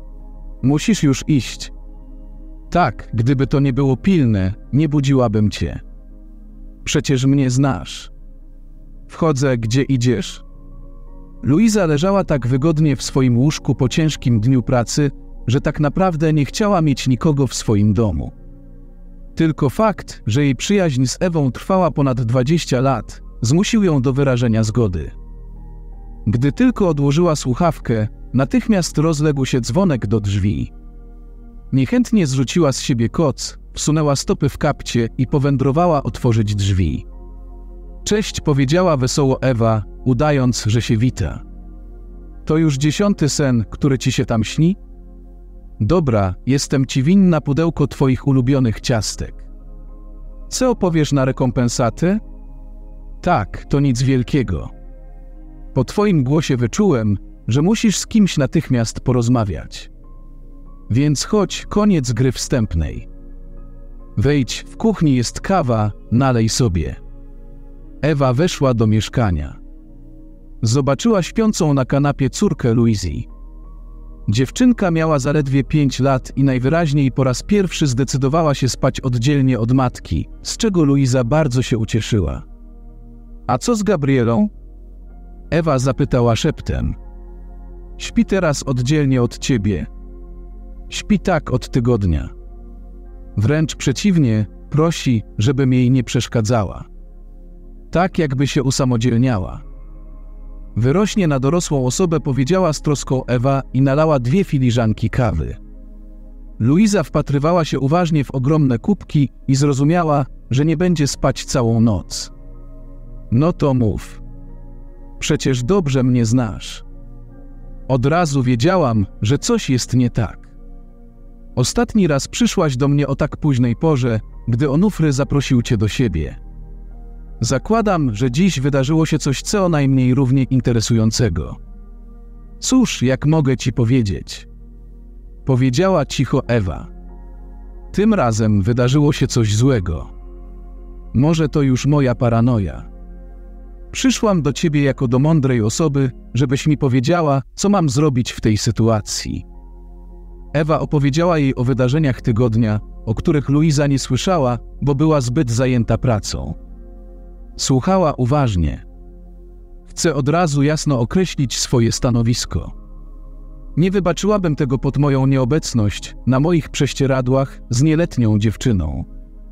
Musisz już iść. Tak, gdyby to nie było pilne, nie budziłabym cię. Przecież mnie znasz. Wchodzę, gdzie idziesz? Luiza leżała tak wygodnie w swoim łóżku po ciężkim dniu pracy, że tak naprawdę nie chciała mieć nikogo w swoim domu. Tylko fakt, że jej przyjaźń z Ewą trwała ponad 20 lat, zmusił ją do wyrażenia zgody. Gdy tylko odłożyła słuchawkę, natychmiast rozległ się dzwonek do drzwi. Niechętnie zrzuciła z siebie koc, wsunęła stopy w kapcie i powędrowała otworzyć drzwi. Cześć, powiedziała wesoło Ewa, udając, że się wita. To już 10. sen, który ci się tam śni? Dobra, jestem ci winna pudełko twoich ulubionych ciastek. Co opowiesz na rekompensatę? Tak, to nic wielkiego. Po twoim głosie wyczułem, że musisz z kimś natychmiast porozmawiać. Więc chodź, koniec gry wstępnej. Wejdź, w kuchni jest kawa, nalej sobie. Ewa weszła do mieszkania. Zobaczyła śpiącą na kanapie córkę Luizy. Dziewczynka miała zaledwie 5 lat i najwyraźniej po raz pierwszy zdecydowała się spać oddzielnie od matki, z czego Luiza bardzo się ucieszyła. A co z Gabrielą? Ewa zapytała szeptem. Śpi teraz oddzielnie od ciebie. Śpi tak od tygodnia. Wręcz przeciwnie, prosi, żebym jej nie przeszkadzała. Tak jakby się usamodzielniała. Wyrośnie na dorosłą osobę, powiedziała z troską Ewa i nalała 2 filiżanki kawy. Luiza wpatrywała się uważnie w ogromne kubki i zrozumiała, że nie będzie spać całą noc. No to mów. Przecież dobrze mnie znasz. Od razu wiedziałam, że coś jest nie tak. Ostatni raz przyszłaś do mnie o tak późnej porze, gdy Onufry zaprosił cię do siebie. Zakładam, że dziś wydarzyło się coś co najmniej równie interesującego. Cóż, jak mogę ci powiedzieć? Powiedziała cicho Ewa. Tym razem wydarzyło się coś złego. Może to już moja paranoja. Przyszłam do ciebie jako do mądrej osoby, żebyś mi powiedziała, co mam zrobić w tej sytuacji. Ewa opowiedziała jej o wydarzeniach tygodnia, o których Luiza nie słyszała, bo była zbyt zajęta pracą. Słuchała uważnie. Chcę od razu jasno określić swoje stanowisko. Nie wybaczyłabym tego pod moją nieobecność na moich prześcieradłach z nieletnią dziewczyną.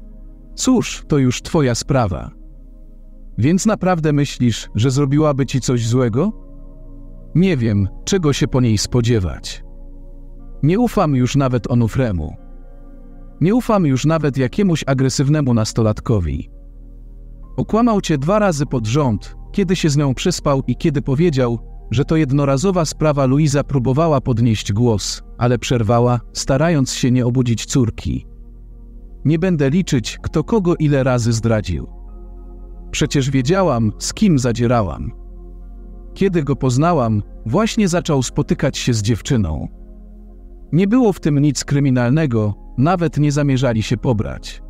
Cóż, to już twoja sprawa. Więc naprawdę myślisz, że zrobiłaby ci coś złego? Nie wiem, czego się po niej spodziewać. Nie ufam już nawet Onufremu. Nie ufam już nawet jakiemuś agresywnemu nastolatkowi. Okłamał cię 2 razy pod rząd, kiedy się z nią przespał i kiedy powiedział, że to jednorazowa sprawa. Luiza próbowała podnieść głos, ale przerwała, starając się nie obudzić córki. Nie będę liczyć, kto kogo ile razy zdradził. Przecież wiedziałam, z kim zadzierałam. Kiedy go poznałam, właśnie zaczął spotykać się z dziewczyną. Nie było w tym nic kryminalnego, nawet nie zamierzali się pobrać.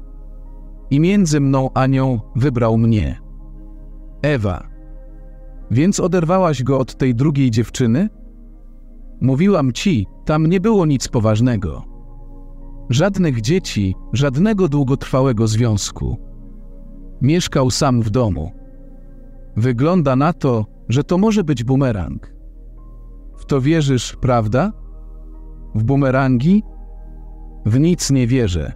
I między mną a nią wybrał mnie. Ewa. Więc oderwałaś go od tej drugiej dziewczyny? Mówiłam ci, tam nie było nic poważnego. Żadnych dzieci, żadnego długotrwałego związku. Mieszkał sam w domu. Wygląda na to, że to może być bumerang. W to wierzysz, prawda? W bumerangi? W nic nie wierzę.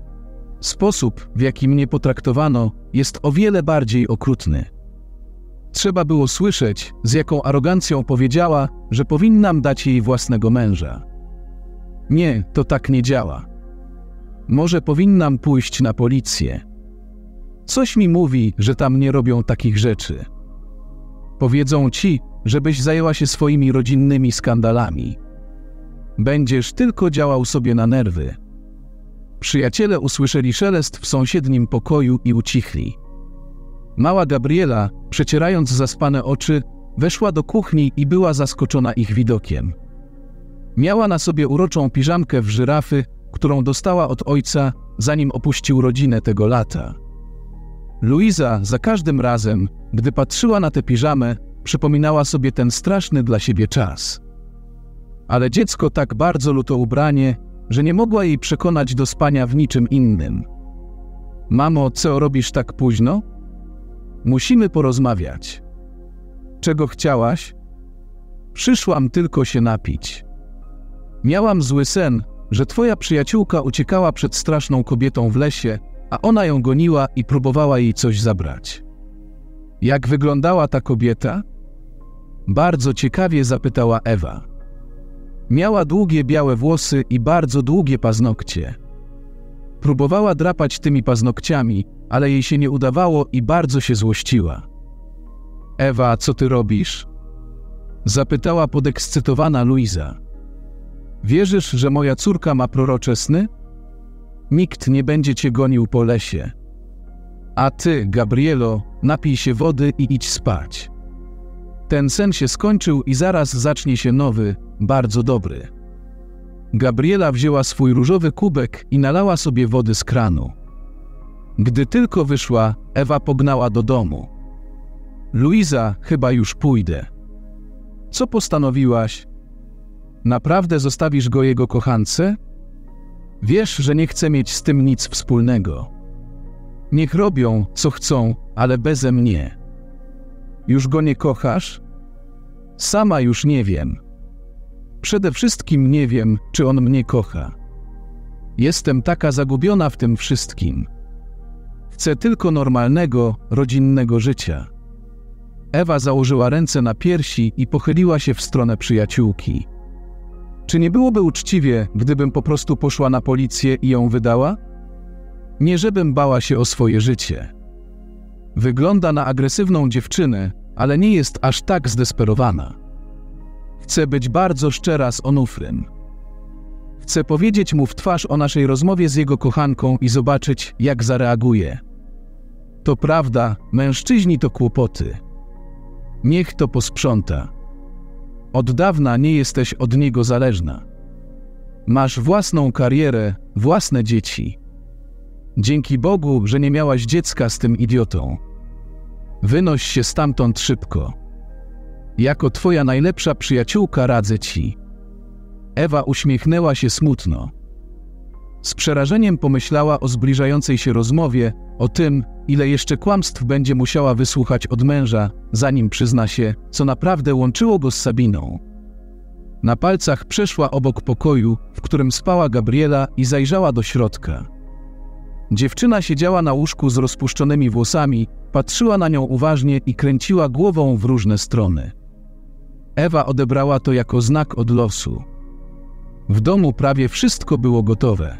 Sposób, w jaki mnie potraktowano, jest o wiele bardziej okrutny. Trzeba było słyszeć, z jaką arogancją powiedziała, że powinnam dać jej własnego męża. Nie, to tak nie działa. Może powinnam pójść na policję. Coś mi mówi, że tam nie robią takich rzeczy. Powiedzą ci, żebyś zajęła się swoimi rodzinnymi skandalami. Będziesz tylko działał sobie na nerwy. Przyjaciele usłyszeli szelest w sąsiednim pokoju i ucichli. Mała Gabriela, przecierając zaspane oczy, weszła do kuchni i była zaskoczona ich widokiem. Miała na sobie uroczą piżamkę w żyrafy, którą dostała od ojca, zanim opuścił rodzinę tego lata. Luiza za każdym razem, gdy patrzyła na tę piżamę, przypominała sobie ten straszny dla siebie czas. Ale dziecko tak bardzo luto ubranie, że nie mogła jej przekonać do spania w niczym innym. Mamo, co robisz tak późno? Musimy porozmawiać. Czego chciałaś? Przyszłam tylko się napić. Miałam zły sen, że twoja przyjaciółka uciekała przed straszną kobietą w lesie, a ona ją goniła i próbowała jej coś zabrać. Jak wyglądała ta kobieta? Bardzo ciekawie zapytała Ewa. Miała długie białe włosy i bardzo długie paznokcie. Próbowała drapać tymi paznokciami, ale jej się nie udawało i bardzo się złościła. Ewa, co ty robisz? Zapytała podekscytowana Luiza. Wierzysz, że moja córka ma prorocze sny? Nikt nie będzie cię gonił po lesie. A ty, Gabrielo, napij się wody i idź spać. Ten sen się skończył i zaraz zacznie się nowy, bardzo dobry. Gabriela wzięła swój różowy kubek i nalała sobie wody z kranu. Gdy tylko wyszła, Ewa pognała do domu. Luiza, chyba już pójdę. Co postanowiłaś? Naprawdę zostawisz go jego kochance? Wiesz, że nie chcę mieć z tym nic wspólnego. Niech robią, co chcą, ale beze mnie. Już go nie kochasz? Sama już nie wiem. Przede wszystkim nie wiem, czy on mnie kocha. Jestem taka zagubiona w tym wszystkim. Chcę tylko normalnego, rodzinnego życia. Ewa założyła ręce na piersi i pochyliła się w stronę przyjaciółki. Czy nie byłoby uczciwie, gdybym po prostu poszła na policję i ją wydała? Nie żebym bała się o swoje życie. Wygląda na agresywną dziewczynę, ale nie jest aż tak zdesperowana. Chcę być bardzo szczera z Onufrym. Chcę powiedzieć mu w twarz o naszej rozmowie z jego kochanką i zobaczyć, jak zareaguje. To prawda, mężczyźni to kłopoty. Niech to posprząta. Od dawna nie jesteś od niego zależna. Masz własną karierę, własne dzieci. Dzięki Bogu, że nie miałaś dziecka z tym idiotą. Wynoś się stamtąd szybko. Jako twoja najlepsza przyjaciółka radzę ci. Ewa uśmiechnęła się smutno. Z przerażeniem pomyślała o zbliżającej się rozmowie, o tym, ile jeszcze kłamstw będzie musiała wysłuchać od męża, zanim przyzna się, co naprawdę łączyło go z Sabiną. Na palcach przeszła obok pokoju, w którym spała Gabriela i zajrzała do środka. Dziewczyna siedziała na łóżku z rozpuszczonymi włosami, patrzyła na nią uważnie i kręciła głową w różne strony. Ewa odebrała to jako znak od losu. W domu prawie wszystko było gotowe.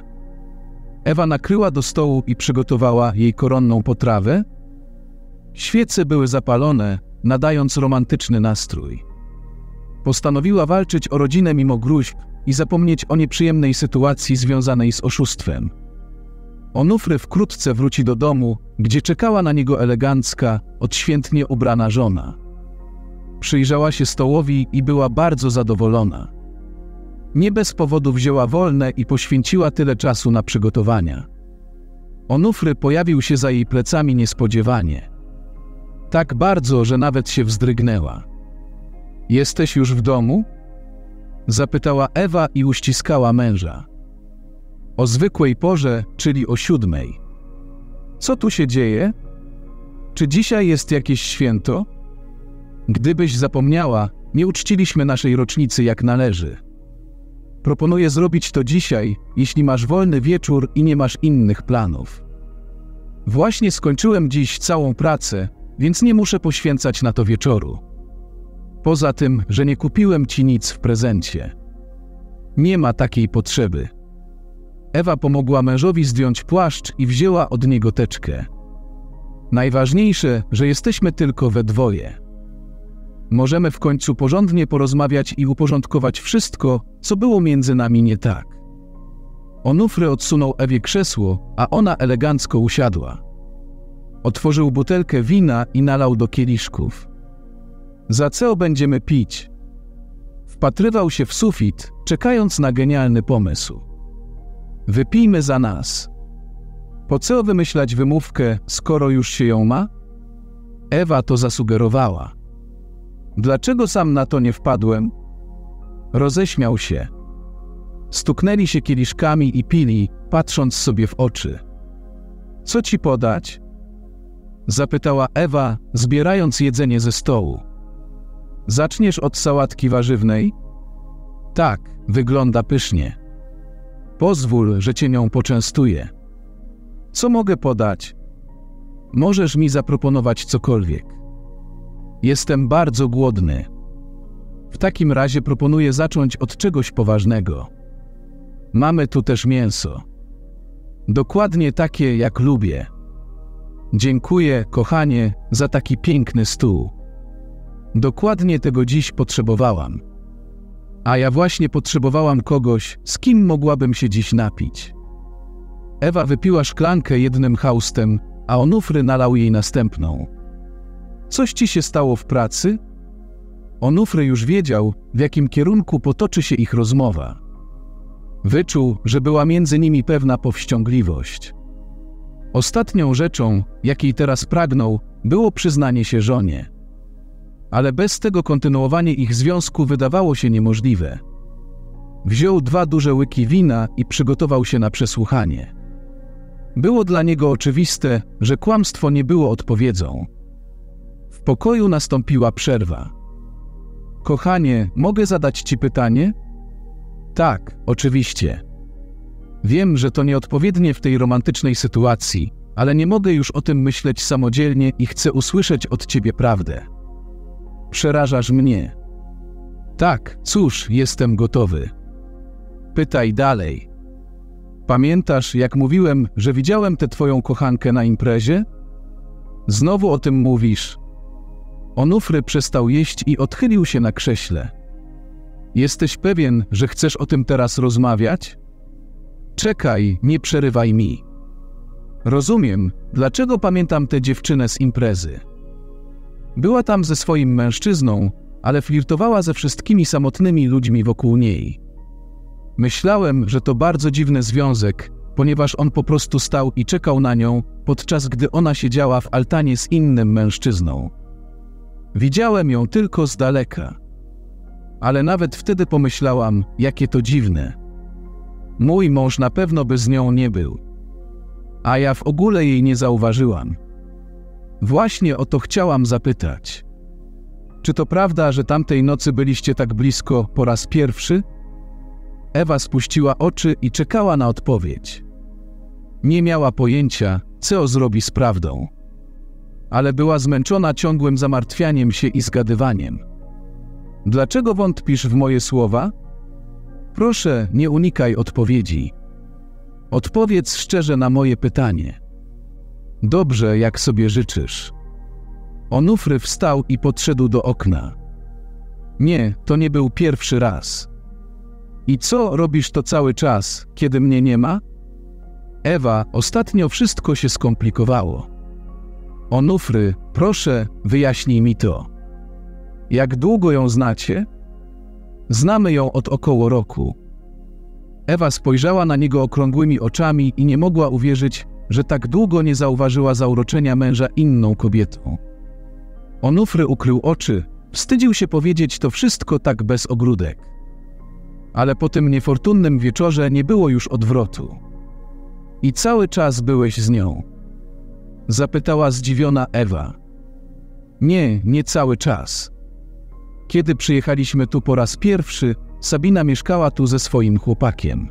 Ewa nakryła do stołu i przygotowała jej koronną potrawę. Świece były zapalone, nadając romantyczny nastrój. Postanowiła walczyć o rodzinę mimo gróźb i zapomnieć o nieprzyjemnej sytuacji związanej z oszustwem. Onufry wkrótce wróci do domu, gdzie czekała na niego elegancka, odświętnie ubrana żona. Przyjrzała się stołowi i była bardzo zadowolona. Nie bez powodu wzięła wolne i poświęciła tyle czasu na przygotowania. Onufry pojawił się za jej plecami niespodziewanie. Tak bardzo, że nawet się wzdrygnęła. Jesteś już w domu? Zapytała Ewa i uściskała męża. O zwykłej porze, czyli o 7. Co tu się dzieje? Czy dzisiaj jest jakieś święto? Gdybyś zapomniała, nie uczciliśmy naszej rocznicy jak należy. Proponuję zrobić to dzisiaj, jeśli masz wolny wieczór i nie masz innych planów. Właśnie skończyłem dziś całą pracę, więc nie muszę poświęcać na to wieczoru. Poza tym, że nie kupiłem ci nic w prezencie. Nie ma takiej potrzeby. Ewa pomogła mężowi zdjąć płaszcz i wzięła od niego teczkę. Najważniejsze, że jesteśmy tylko we dwoje. Możemy w końcu porządnie porozmawiać i uporządkować wszystko, co było między nami nie tak. Onufry odsunął Ewie krzesło, a ona elegancko usiadła. Otworzył butelkę wina i nalał do kieliszków. Za co będziemy pić? Wpatrywał się w sufit, czekając na genialny pomysł. Wypijmy za nas. Po co wymyślać wymówkę, skoro już się ją ma? Ewa to zasugerowała. Dlaczego sam na to nie wpadłem? Roześmiał się. Stuknęli się kieliszkami i pili, patrząc sobie w oczy. Co ci podać? Zapytała Ewa, zbierając jedzenie ze stołu. Zaczniesz od sałatki warzywnej? Tak, wygląda pysznie. Pozwól, że cię nią poczęstuję. Co mogę podać? Możesz mi zaproponować cokolwiek. Jestem bardzo głodny. W takim razie proponuję zacząć od czegoś poważnego. Mamy tu też mięso. Dokładnie takie, jak lubię. Dziękuję, kochanie, za taki piękny stół. Dokładnie tego dziś potrzebowałam. A ja właśnie potrzebowałam kogoś, z kim mogłabym się dziś napić. Ewa wypiła szklankę jednym haustem, a Onufry nalał jej następną. Coś ci się stało w pracy? Onufry już wiedział, w jakim kierunku potoczy się ich rozmowa. Wyczuł, że była między nimi pewna powściągliwość. Ostatnią rzeczą, jakiej teraz pragnął, było przyznanie się żonie. Ale bez tego kontynuowanie ich związku wydawało się niemożliwe. Wziął 2 duże łyki wina i przygotował się na przesłuchanie. Było dla niego oczywiste, że kłamstwo nie było odpowiedzią. W pokoju nastąpiła przerwa. Kochanie, mogę zadać ci pytanie? Tak, oczywiście. Wiem, że to nieodpowiednie w tej romantycznej sytuacji, ale nie mogę już o tym myśleć samodzielnie i chcę usłyszeć od ciebie prawdę. Przerażasz mnie. Tak, cóż, jestem gotowy. Pytaj dalej. Pamiętasz, jak mówiłem, że widziałem tę twoją kochankę na imprezie? Znowu o tym mówisz. Onufry przestał jeść i odchylił się na krześle. Jesteś pewien, że chcesz o tym teraz rozmawiać? Czekaj, nie przerywaj mi. Rozumiem, dlaczego pamiętam tę dziewczynę z imprezy. Była tam ze swoim mężczyzną, ale flirtowała ze wszystkimi samotnymi ludźmi wokół niej. Myślałem, że to bardzo dziwny związek, ponieważ on po prostu stał i czekał na nią, podczas gdy ona siedziała w altanie z innym mężczyzną. Widziałem ją tylko z daleka. Ale nawet wtedy pomyślałam, jakie to dziwne. Mój mąż na pewno by z nią nie był. A ja w ogóle jej nie zauważyłam. Właśnie o to chciałam zapytać. Czy to prawda, że tamtej nocy byliście tak blisko po raz pierwszy? Ewa spuściła oczy i czekała na odpowiedź. Nie miała pojęcia, co zrobi z prawdą. Ale była zmęczona ciągłym zamartwianiem się i zgadywaniem. Dlaczego wątpisz w moje słowa? Proszę, nie unikaj odpowiedzi. Odpowiedz szczerze na moje pytanie. Dobrze, jak sobie życzysz. Onufry wstał i podszedł do okna. Nie, to nie był pierwszy raz. I co robisz to cały czas, kiedy mnie nie ma? Ewa, ostatnio wszystko się skomplikowało. Onufry, proszę, wyjaśnij mi to. Jak długo ją znacie? Znamy ją od około roku. Ewa spojrzała na niego okrągłymi oczami i nie mogła uwierzyć, że tak długo nie zauważyła zauroczenia męża inną kobietą. Onufry ukrył oczy, wstydził się powiedzieć to wszystko tak bez ogródek. Ale po tym niefortunnym wieczorze nie było już odwrotu. I cały czas byłeś z nią? Zapytała zdziwiona Ewa. Nie, nie cały czas. Kiedy przyjechaliśmy tu po raz pierwszy, Sabina mieszkała tu ze swoim chłopakiem.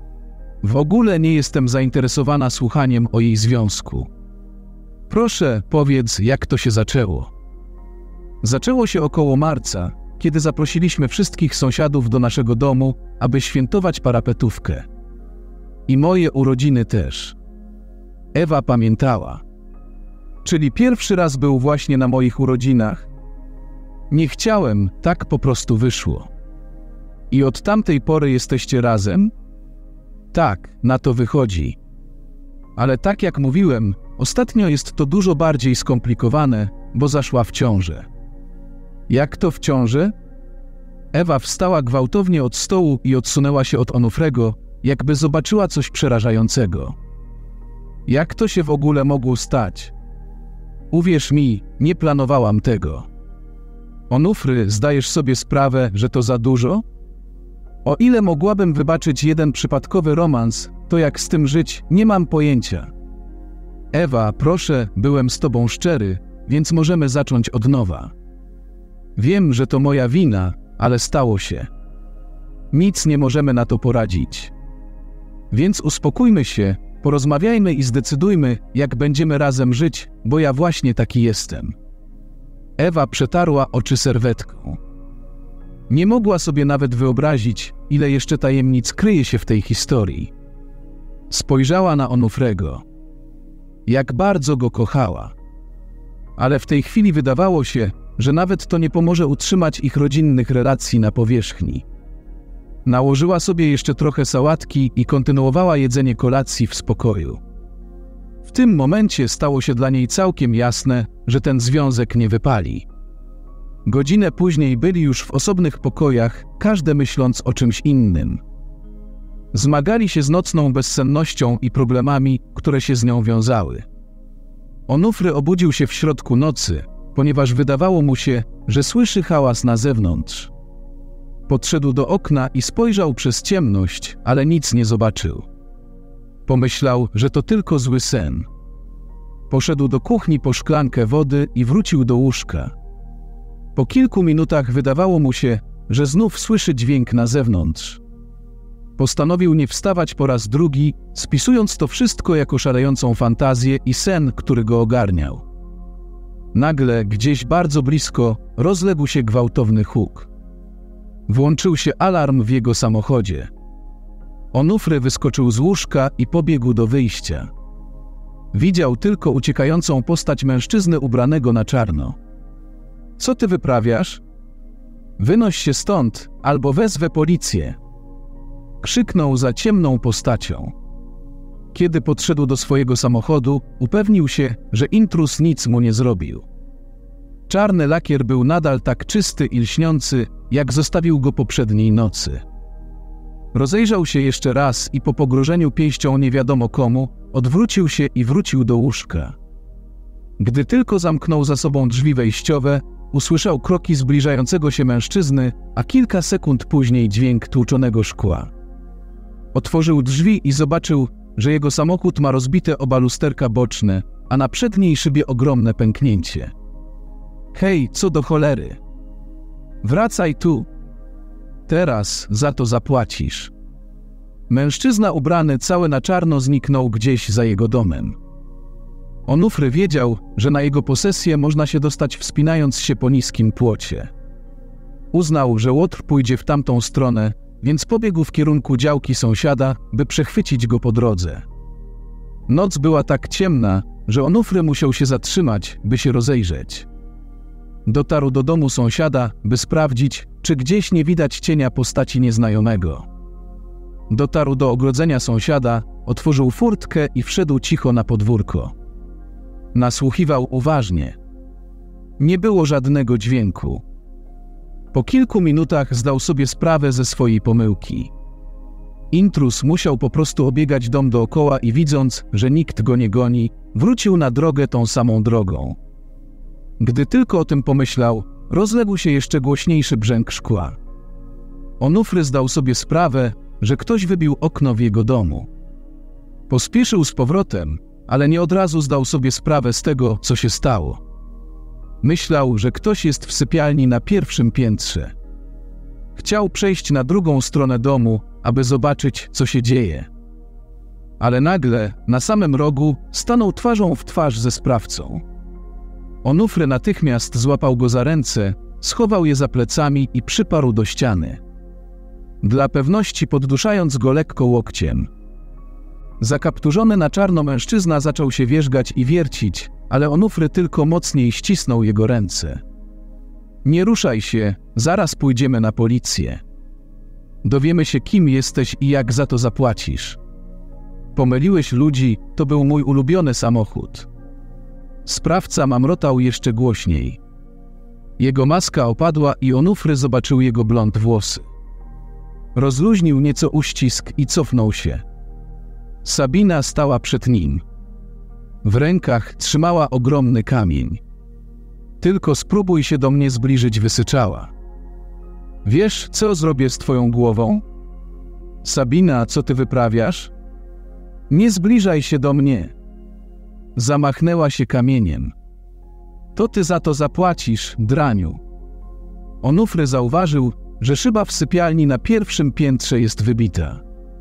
W ogóle nie jestem zainteresowana słuchaniem o jej związku. Proszę, powiedz, jak to się zaczęło. Zaczęło się około marca, kiedy zaprosiliśmy wszystkich sąsiadów do naszego domu, aby świętować parapetówkę. I moje urodziny też. Ewa pamiętała. Czyli pierwszy raz był właśnie na moich urodzinach? Nie chciałem, tak po prostu wyszło. I od tamtej pory jesteście razem? Tak, na to wychodzi. Ale tak jak mówiłem, ostatnio jest to dużo bardziej skomplikowane, bo zaszła w ciążę. Jak to w ciąży? Ewa wstała gwałtownie od stołu i odsunęła się od Onufrego, jakby zobaczyła coś przerażającego. Jak to się w ogóle mogło stać? Uwierz mi, nie planowałam tego. Onufry, zdajesz sobie sprawę, że to za dużo? O ile mogłabym wybaczyć jeden przypadkowy romans, to jak z tym żyć, nie mam pojęcia. Ewa, proszę, byłem z tobą szczery, więc możemy zacząć od nowa. Wiem, że to moja wina, ale stało się. Nic nie możemy na to poradzić. Więc uspokójmy się, porozmawiajmy i zdecydujmy, jak będziemy razem żyć, bo ja właśnie taki jestem. Ewa przetarła oczy serwetką. Nie mogła sobie nawet wyobrazić, ile jeszcze tajemnic kryje się w tej historii. Spojrzała na Onufrego. Jak bardzo go kochała. Ale w tej chwili wydawało się, że nawet to nie pomoże utrzymać ich rodzinnych relacji na powierzchni. Nałożyła sobie jeszcze trochę sałatki i kontynuowała jedzenie kolacji w spokoju. W tym momencie stało się dla niej całkiem jasne, że ten związek nie wypali. Godzinę później byli już w osobnych pokojach, każdy myśląc o czymś innym. Zmagali się z nocną bezsennością i problemami, które się z nią wiązały. Onufry obudził się w środku nocy, ponieważ wydawało mu się, że słyszy hałas na zewnątrz. Podszedł do okna i spojrzał przez ciemność, ale nic nie zobaczył. Pomyślał, że to tylko zły sen. Poszedł do kuchni po szklankę wody i wrócił do łóżka. Po kilku minutach wydawało mu się, że znów słyszy dźwięk na zewnątrz. Postanowił nie wstawać po raz drugi, spisując to wszystko jako szalejącą fantazję i sen, który go ogarniał. Nagle, gdzieś bardzo blisko, rozległ się gwałtowny huk. Włączył się alarm w jego samochodzie. Onufry wyskoczył z łóżka i pobiegł do wyjścia. Widział tylko uciekającą postać mężczyzny ubranego na czarno. Co ty wyprawiasz? Wynoś się stąd, albo wezwę policję! Krzyknął za ciemną postacią. Kiedy podszedł do swojego samochodu, upewnił się, że intruz nic mu nie zrobił. Czarny lakier był nadal tak czysty i lśniący, jak zostawił go poprzedniej nocy. Rozejrzał się jeszcze raz i po pogrożeniu pięścią nie wiadomo komu, odwrócił się i wrócił do łóżka. Gdy tylko zamknął za sobą drzwi wejściowe, usłyszał kroki zbliżającego się mężczyzny, a kilka sekund później dźwięk tłuczonego szkła. Otworzył drzwi i zobaczył, że jego samochód ma rozbite oba lusterka boczne, a na przedniej szybie ogromne pęknięcie. Hej, co do cholery! Wracaj tu! Teraz za to zapłacisz. Mężczyzna ubrany cały na czarno zniknął gdzieś za jego domem. Onufry wiedział, że na jego posesję można się dostać wspinając się po niskim płocie. Uznał, że łotr pójdzie w tamtą stronę, więc pobiegł w kierunku działki sąsiada, by przechwycić go po drodze. Noc była tak ciemna, że Onufry musiał się zatrzymać, by się rozejrzeć. Dotarł do domu sąsiada, by sprawdzić, czy gdzieś nie widać cienia postaci nieznajomego. Dotarł do ogrodzenia sąsiada, otworzył furtkę i wszedł cicho na podwórko. Nasłuchiwał uważnie. Nie było żadnego dźwięku. Po kilku minutach zdał sobie sprawę ze swojej pomyłki. Intruz musiał po prostu obiegać dom dookoła i widząc, że nikt go nie goni, wrócił na drogę tą samą drogą. Gdy tylko o tym pomyślał, rozległ się jeszcze głośniejszy brzęk szkła. Onufry zdał sobie sprawę, że ktoś wybił okno w jego domu. Pospieszył z powrotem, ale nie od razu zdał sobie sprawę z tego, co się stało. Myślał, że ktoś jest w sypialni na pierwszym piętrze. Chciał przejść na drugą stronę domu, aby zobaczyć, co się dzieje. Ale nagle, na samym rogu, stanął twarzą w twarz ze sprawcą. Onufry natychmiast złapał go za ręce, schował je za plecami i przyparł do ściany. Dla pewności podduszając go lekko łokciem. Zakapturzony na czarno mężczyzna zaczął się wierzgać i wiercić, ale Onufry tylko mocniej ścisnął jego ręce. Nie ruszaj się, zaraz pójdziemy na policję. Dowiemy się, kim jesteś i jak za to zapłacisz. Pomyliłeś ludzi, to był mój ulubiony samochód. Sprawca mamrotał jeszcze głośniej. Jego maska opadła i Onufry zobaczył jego blond włosy. Rozluźnił nieco uścisk i cofnął się. Sabina stała przed nim. W rękach trzymała ogromny kamień. Tylko spróbuj się do mnie zbliżyć, wysyczała. Wiesz, co zrobię z twoją głową? Sabina, co ty wyprawiasz? Nie zbliżaj się do mnie. Zamachnęła się kamieniem. To ty za to zapłacisz, draniu. Onufry zauważył, że szyba w sypialni na pierwszym piętrze jest wybita.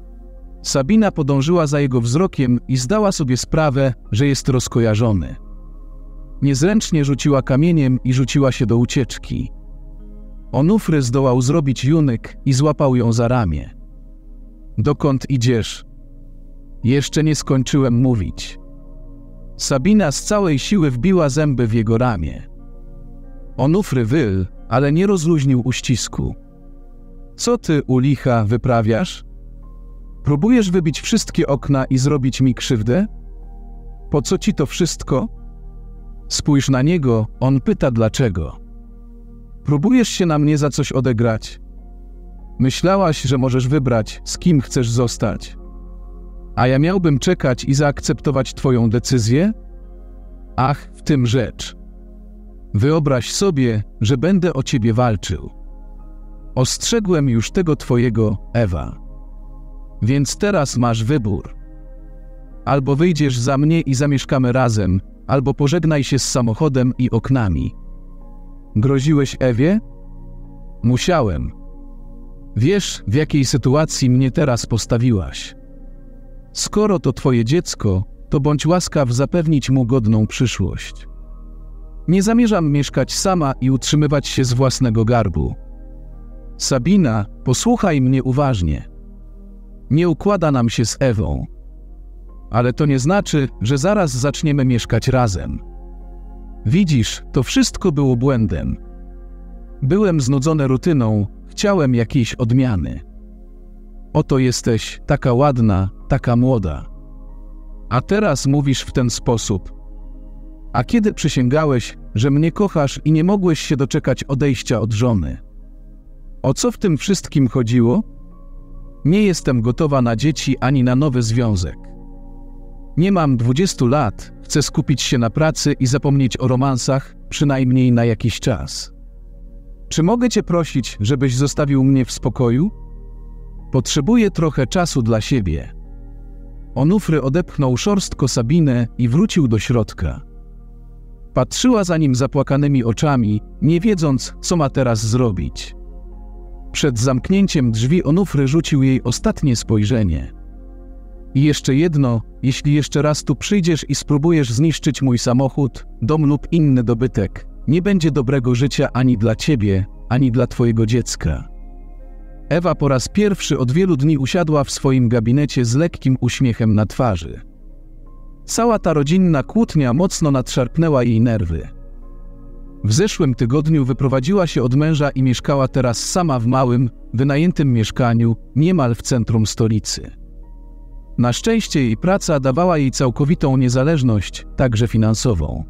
Sabina podążyła za jego wzrokiem i zdała sobie sprawę, że jest rozkojarzony. Niezręcznie rzuciła kamieniem i rzuciła się do ucieczki. Onufry zdołał zrobić junyk i złapał ją za ramię. Dokąd idziesz? Jeszcze nie skończyłem mówić. Sabina z całej siły wbiła zęby w jego ramię. Onufry wył, ale nie rozluźnił uścisku. Co ty, u licha, wyprawiasz? Próbujesz wybić wszystkie okna i zrobić mi krzywdę? Po co ci to wszystko? Spójrz na niego, on pyta dlaczego. Próbujesz się na mnie za coś odegrać. Myślałaś, że możesz wybrać, z kim chcesz zostać. A ja miałbym czekać i zaakceptować twoją decyzję? Ach, w tym rzecz. Wyobraź sobie, że będę o ciebie walczył. Ostrzegłem już tego twojego, Ewa. Więc teraz masz wybór. Albo wyjdziesz za mnie i zamieszkamy razem, albo pożegnaj się z samochodem i oknami. Groziłeś Ewie? Musiałem. Wiesz, w jakiej sytuacji mnie teraz postawiłaś. Skoro to twoje dziecko, to bądź łaskaw zapewnić mu godną przyszłość. Nie zamierzam mieszkać sama i utrzymywać się z własnego garbu. Sabina, posłuchaj mnie uważnie. Nie układa nam się z Ewą. Ale to nie znaczy, że zaraz zaczniemy mieszkać razem. Widzisz, to wszystko było błędem. Byłem znudzony rutyną, chciałem jakiejś odmiany. Oto jesteś taka ładna, taka młoda. A teraz mówisz w ten sposób. A kiedy przysięgałeś, że mnie kochasz i nie mogłeś się doczekać odejścia od żony? O co w tym wszystkim chodziło? Nie jestem gotowa na dzieci ani na nowy związek. Nie mam 20 lat, chcę skupić się na pracy i zapomnieć o romansach, przynajmniej na jakiś czas. Czy mogę cię prosić, żebyś zostawił mnie w spokoju? Potrzebuję trochę czasu dla siebie. Onufry odepchnął szorstko Sabinę i wrócił do środka. Patrzyła za nim zapłakanymi oczami, nie wiedząc, co ma teraz zrobić. Przed zamknięciem drzwi Onufry rzucił jej ostatnie spojrzenie. I jeszcze jedno, jeśli jeszcze raz tu przyjdziesz i spróbujesz zniszczyć mój samochód, dom lub inny dobytek, nie będzie dobrego życia ani dla ciebie, ani dla twojego dziecka. Ewa po raz pierwszy od wielu dni usiadła w swoim gabinecie z lekkim uśmiechem na twarzy. Cała ta rodzinna kłótnia mocno nadszarpnęła jej nerwy. W zeszłym tygodniu wyprowadziła się od męża i mieszkała teraz sama w małym, wynajętym mieszkaniu, niemal w centrum stolicy. Na szczęście jej praca dawała jej całkowitą niezależność, także finansową.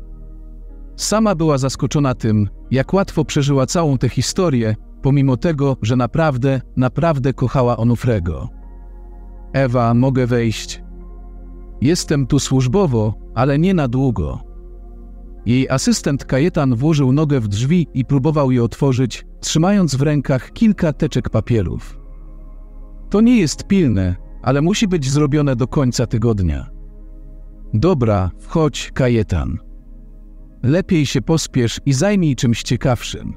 Sama była zaskoczona tym, jak łatwo przeżyła całą tę historię, pomimo tego, że naprawdę kochała Onufrego. Ewa, mogę wejść? Jestem tu służbowo, ale nie na długo. Jej asystent Kajetan włożył nogę w drzwi i próbował je otworzyć, trzymając w rękach kilka teczek papierów. To nie jest pilne, ale musi być zrobione do końca tygodnia. Dobra, wchodź, Kajetan. Lepiej się pospiesz i zajmij czymś ciekawszym.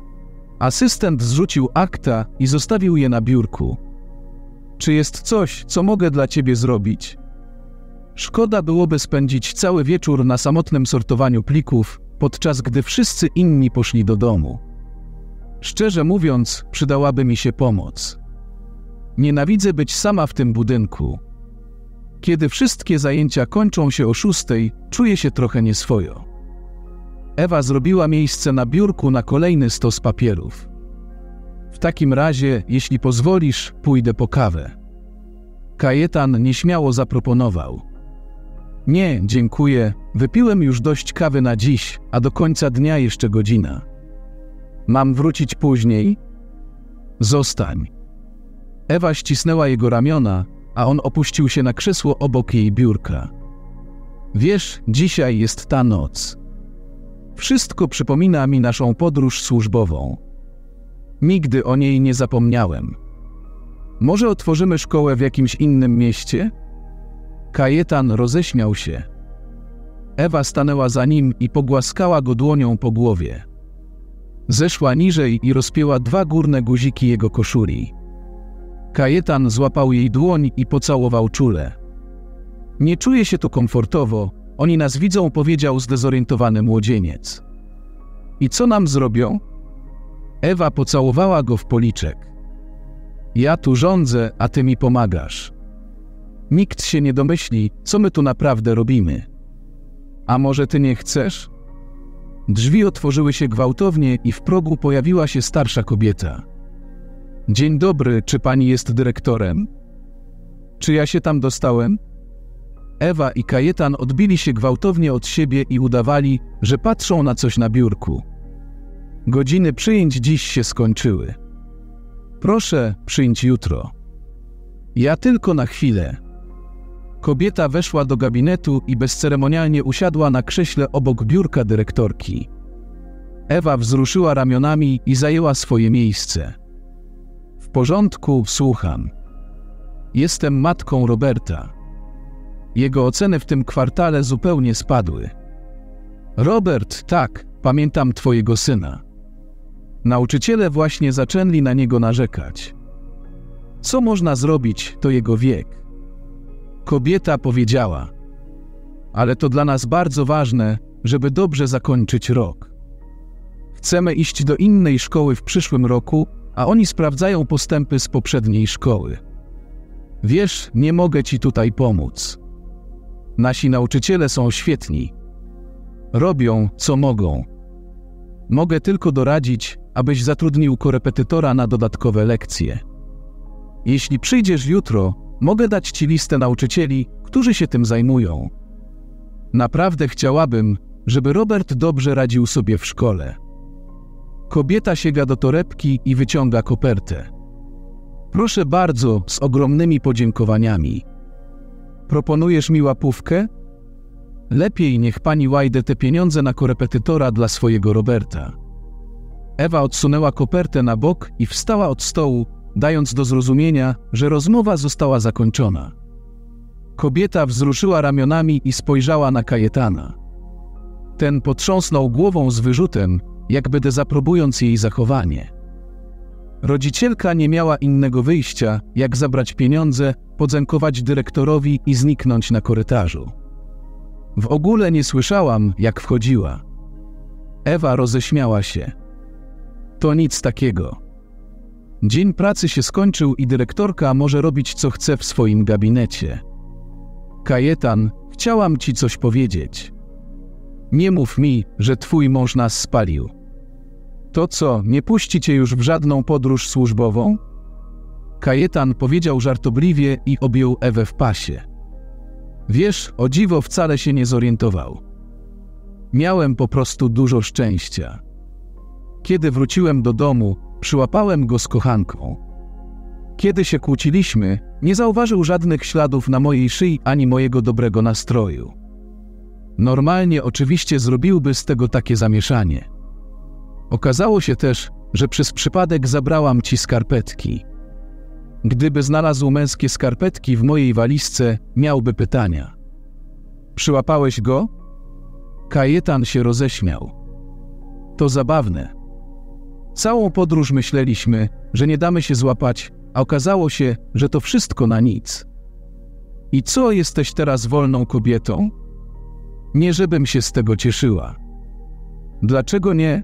Asystent zrzucił akta i zostawił je na biurku. Czy jest coś, co mogę dla ciebie zrobić? Szkoda byłoby spędzić cały wieczór na samotnym sortowaniu plików, podczas gdy wszyscy inni poszli do domu. Szczerze mówiąc, przydałaby mi się pomoc. Nienawidzę być sama w tym budynku. Kiedy wszystkie zajęcia kończą się o 6:00, czuję się trochę nieswojo. Ewa zrobiła miejsce na biurku na kolejny stos papierów. W takim razie, jeśli pozwolisz, pójdę po kawę. Kajetan nieśmiało zaproponował. Nie, dziękuję, wypiłem już dość kawy na dziś, a do końca dnia jeszcze godzina. Mam wrócić później? Zostań. Ewa ścisnęła jego ramiona, a on opuścił się na krzesło obok jej biurka. Wiesz, dzisiaj jest ta noc. Wszystko przypomina mi naszą podróż służbową. Nigdy o niej nie zapomniałem. Może otworzymy szkołę w jakimś innym mieście? Kajetan roześmiał się. Ewa stanęła za nim i pogłaskała go dłonią po głowie. Zeszła niżej i rozpięła 2 górne guziki jego koszuli. Kajetan złapał jej dłoń i pocałował czule. Nie czuję się tu komfortowo, oni nas widzą, powiedział zdezorientowany młodzieniec. I co nam zrobią? Ewa pocałowała go w policzek. Ja tu rządzę, a ty mi pomagasz. Nikt się nie domyśli, co my tu naprawdę robimy. A może ty nie chcesz? Drzwi otworzyły się gwałtownie i w progu pojawiła się starsza kobieta. Dzień dobry, czy pani jest dyrektorem? Czy ja się tam dostałem? Ewa i Kajetan odbili się gwałtownie od siebie i udawali, że patrzą na coś na biurku. Godziny przyjęć dziś się skończyły. Proszę, przyjdź jutro. Ja tylko na chwilę. Kobieta weszła do gabinetu i bezceremonialnie usiadła na krześle obok biurka dyrektorki. Ewa wzruszyła ramionami i zajęła swoje miejsce. W porządku, słucham. Jestem matką Roberta. Jego oceny w tym kwartale zupełnie spadły. Robert, tak, pamiętam twojego syna. Nauczyciele właśnie zaczęli na niego narzekać. Co można zrobić, to jego wiek. Kobieta powiedziała. Ale to dla nas bardzo ważne, żeby dobrze zakończyć rok. Chcemy iść do innej szkoły w przyszłym roku, a oni sprawdzają postępy z poprzedniej szkoły. Wiesz, nie mogę ci tutaj pomóc. Nasi nauczyciele są świetni. Robią, co mogą. mogę tylko doradzić, abyś zatrudnił korepetytora na dodatkowe lekcje. Jeśli przyjdziesz jutro, mogę dać ci listę nauczycieli, którzy się tym zajmują. Naprawdę chciałabym, żeby Robert dobrze radził sobie w szkole. Kobieta sięga do torebki i wyciąga kopertę. Proszę bardzo, z ogromnymi podziękowaniami. Proponujesz mi łapówkę? Lepiej niech pani łajdę te pieniądze na korepetytora dla swojego Roberta. Ewa odsunęła kopertę na bok i wstała od stołu, dając do zrozumienia, że rozmowa została zakończona. Kobieta wzruszyła ramionami i spojrzała na Kajetana. Ten potrząsnął głową z wyrzutem, jakby dezaprobując jej zachowanie. Rodzicielka nie miała innego wyjścia, jak zabrać pieniądze, podziękować dyrektorowi i zniknąć na korytarzu. W ogóle nie słyszałam, jak wchodziła. Ewa roześmiała się. To nic takiego. Dzień pracy się skończył i dyrektorka może robić co chce w swoim gabinecie. Kajetan, chciałam ci coś powiedzieć. Nie mów mi, że twój mąż nas spalił. To co, nie puści cię już w żadną podróż służbową? Kajetan powiedział żartobliwie i objął Ewę w pasie. Wiesz, o dziwo wcale się nie zorientował. Miałem po prostu dużo szczęścia. Kiedy wróciłem do domu, przyłapałem go z kochanką. Kiedy się kłóciliśmy, nie zauważył żadnych śladów na mojej szyi ani mojego dobrego nastroju. Normalnie oczywiście zrobiłby z tego takie zamieszanie. Okazało się też, że przez przypadek zabrałam ci skarpetki. Gdyby znalazł męskie skarpetki w mojej walizce, miałby pytania. Przyłapałeś go? Kajetan się roześmiał. To zabawne. Całą podróż myśleliśmy, że nie damy się złapać, a okazało się, że to wszystko na nic. I co, jesteś teraz wolną kobietą? Nie żebym się z tego cieszyła. Dlaczego nie?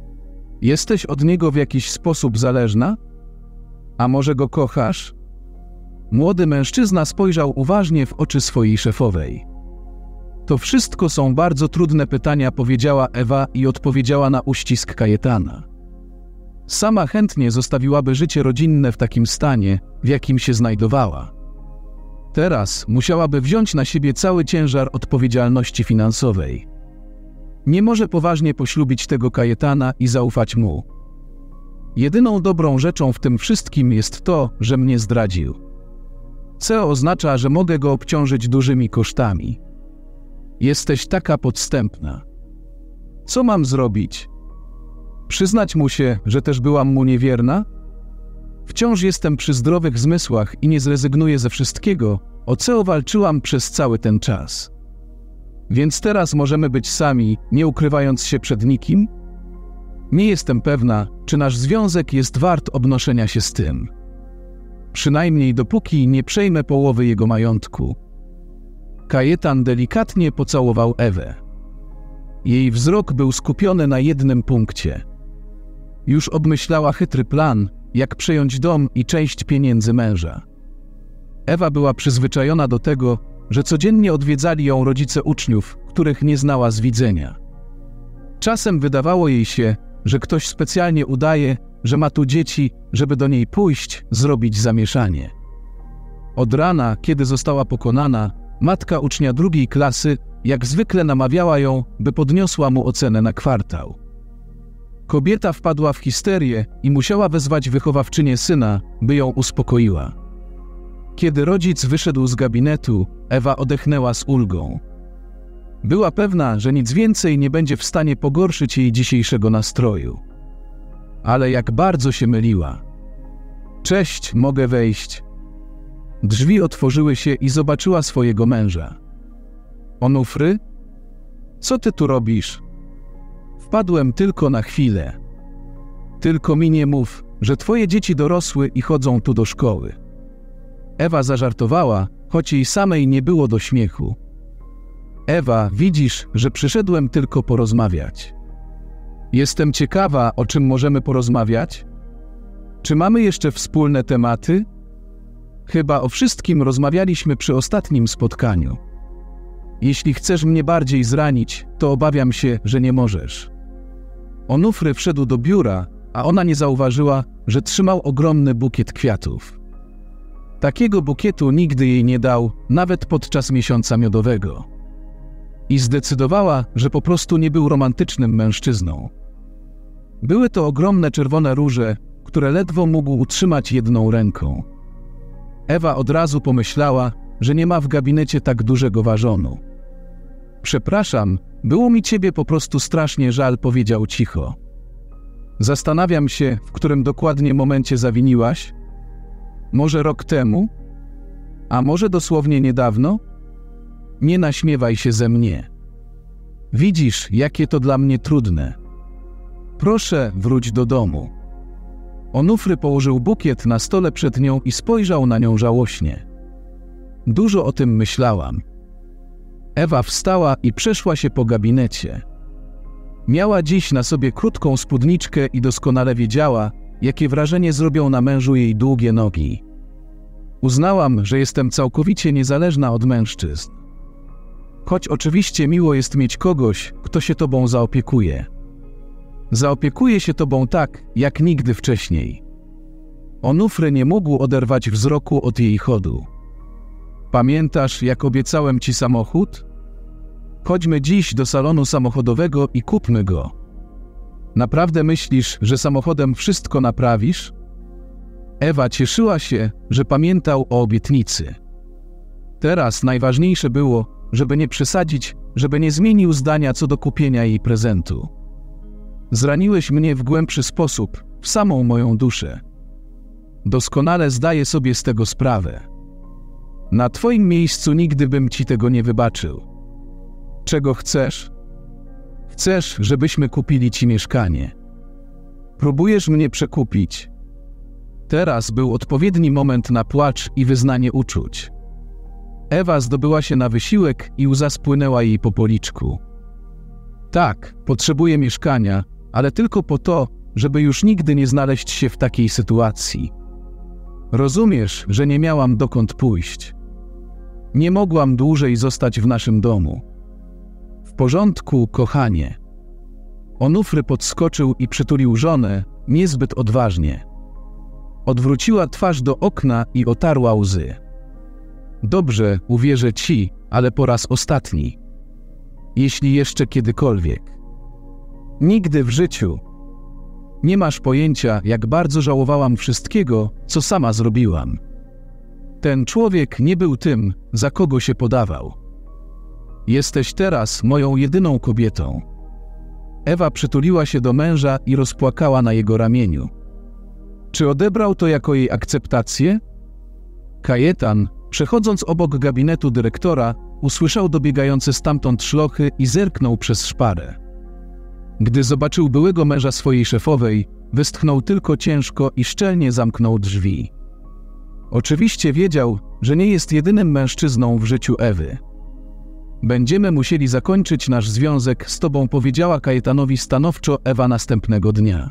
Jesteś od niego w jakiś sposób zależna? A może go kochasz? Młody mężczyzna spojrzał uważnie w oczy swojej szefowej. To wszystko są bardzo trudne pytania, powiedziała Ewa i odpowiedziała na uścisk Kajetana. Sama chętnie zostawiłaby życie rodzinne w takim stanie, w jakim się znajdowała. Teraz musiałaby wziąć na siebie cały ciężar odpowiedzialności finansowej. Nie może poważnie poślubić tego Kajetana i zaufać mu. Jedyną dobrą rzeczą w tym wszystkim jest to, że mnie zdradził. Co oznacza, że mogę go obciążyć dużymi kosztami. Jesteś taka podstępna. Co mam zrobić? Przyznać mu się, że też byłam mu niewierna? Wciąż jestem przy zdrowych zmysłach i nie zrezygnuję ze wszystkiego, o co walczyłam przez cały ten czas. Więc teraz możemy być sami, nie ukrywając się przed nikim? Nie jestem pewna, czy nasz związek jest wart obnoszenia się z tym. Przynajmniej dopóki nie przejmę połowy jego majątku. Kajetan delikatnie pocałował Ewę. Jej wzrok był skupiony na jednym punkcie. Już obmyślała chytry plan, jak przejąć dom i część pieniędzy męża. Ewa była przyzwyczajona do tego, że codziennie odwiedzali ją rodzice uczniów, których nie znała z widzenia. Czasem wydawało jej się, że ktoś specjalnie udaje, że ma tu dzieci, żeby do niej pójść, zrobić zamieszanie. Od rana, kiedy została pokonana, matka ucznia 2. klasy jak zwykle namawiała ją, by podniosła mu ocenę na kwartał. Kobieta wpadła w histerię i musiała wezwać wychowawczynię syna, by ją uspokoiła. Kiedy rodzic wyszedł z gabinetu, Ewa odetchnęła z ulgą. Była pewna, że nic więcej nie będzie w stanie pogorszyć jej dzisiejszego nastroju. Ale jak bardzo się myliła. Cześć, mogę wejść? Drzwi otworzyły się i zobaczyła swojego męża. Onufry? Co ty tu robisz? Wpadłem tylko na chwilę. Tylko mi nie mów, że twoje dzieci dorosły i chodzą tu do szkoły. Ewa zażartowała, choć jej samej nie było do śmiechu. Ewa, widzisz, że przyszedłem tylko porozmawiać. Jestem ciekawa, o czym możemy porozmawiać? Czy mamy jeszcze wspólne tematy? Chyba o wszystkim rozmawialiśmy przy ostatnim spotkaniu. Jeśli chcesz mnie bardziej zranić, to obawiam się, że nie możesz. Onufry wszedł do biura, a ona nie zauważyła, że trzymał ogromny bukiet kwiatów. Takiego bukietu nigdy jej nie dał, nawet podczas miesiąca miodowego. I zdecydowała, że po prostu nie był romantycznym mężczyzną. Były to ogromne czerwone róże, które ledwo mógł utrzymać jedną ręką. Ewa od razu pomyślała, że nie ma w gabinecie tak dużego wazonu. Przepraszam, było mi ciebie po prostu strasznie żal, powiedział cicho. Zastanawiam się, w którym dokładnie momencie zawiniłaś? Może rok temu? A może dosłownie niedawno? Nie naśmiewaj się ze mnie. Widzisz, jakie to dla mnie trudne. Proszę, wróć do domu. Onufry położył bukiet na stole przed nią i spojrzał na nią żałośnie. Dużo o tym myślałam. Ewa wstała i przeszła się po gabinecie. Miała dziś na sobie krótką spódniczkę i doskonale wiedziała, jakie wrażenie zrobią na mężu jej długie nogi. Uznałam, że jestem całkowicie niezależna od mężczyzn. Choć oczywiście miło jest mieć kogoś, kto się tobą zaopiekuje. Zaopiekuje się tobą tak, jak nigdy wcześniej. Onufry nie mógł oderwać wzroku od jej chodu. Pamiętasz, jak obiecałem ci samochód? Chodźmy dziś do salonu samochodowego i kupmy go. Naprawdę myślisz, że samochodem wszystko naprawisz? Ewa cieszyła się, że pamiętał o obietnicy. Teraz najważniejsze było, żeby nie przesadzić, żeby nie zmienił zdania co do kupienia jej prezentu. Zraniłeś mnie w głębszy sposób, w samą moją duszę. Doskonale zdaję sobie z tego sprawę. Na twoim miejscu nigdy bym ci tego nie wybaczył. Czego chcesz? Chcesz, żebyśmy kupili ci mieszkanie. Próbujesz mnie przekupić. Teraz był odpowiedni moment na płacz i wyznanie uczuć. Ewa zdobyła się na wysiłek i łza spłynęła jej po policzku. Tak, potrzebuję mieszkania, ale tylko po to, żeby już nigdy nie znaleźć się w takiej sytuacji. Rozumiesz, że nie miałam dokąd pójść. Nie mogłam dłużej zostać w naszym domu. W porządku, kochanie. Onufry podskoczył i przytulił żonę, niezbyt odważnie. Odwróciła twarz do okna i otarła łzy. Dobrze, uwierzę ci, ale po raz ostatni. Jeśli jeszcze kiedykolwiek. Nigdy w życiu. Nie masz pojęcia, jak bardzo żałowałam wszystkiego, co sama zrobiłam. Ten człowiek nie był tym, za kogo się podawał. Jesteś teraz moją jedyną kobietą. Ewa przytuliła się do męża i rozpłakała na jego ramieniu. Czy odebrał to jako jej akceptację? Kajetan, przechodząc obok gabinetu dyrektora, usłyszał dobiegające stamtąd szlochy i zerknął przez szparę. Gdy zobaczył byłego męża swojej szefowej, westchnął tylko ciężko i szczelnie zamknął drzwi. Oczywiście wiedział, że nie jest jedynym mężczyzną w życiu Ewy. Będziemy musieli zakończyć nasz związek z tobą, powiedziała Kajetanowi stanowczo Ewa następnego dnia.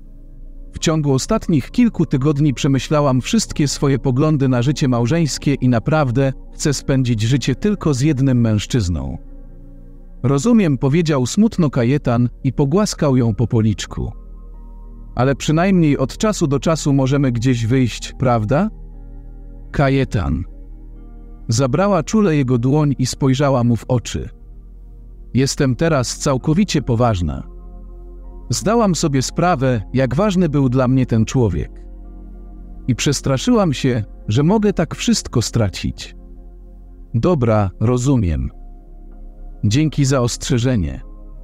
W ciągu ostatnich kilku tygodni przemyślałam wszystkie swoje poglądy na życie małżeńskie i naprawdę chcę spędzić życie tylko z jednym mężczyzną. Rozumiem, powiedział smutno Kajetan i pogłaskał ją po policzku. Ale przynajmniej od czasu do czasu możemy gdzieś wyjść, prawda? Kajetan. Zabrała czule jego dłoń i spojrzała mu w oczy. Jestem teraz całkowicie poważna. Zdałam sobie sprawę, jak ważny był dla mnie ten człowiek. I przestraszyłam się, że mogę tak wszystko stracić. Dobra, rozumiem. Dzięki za ostrzeżenie.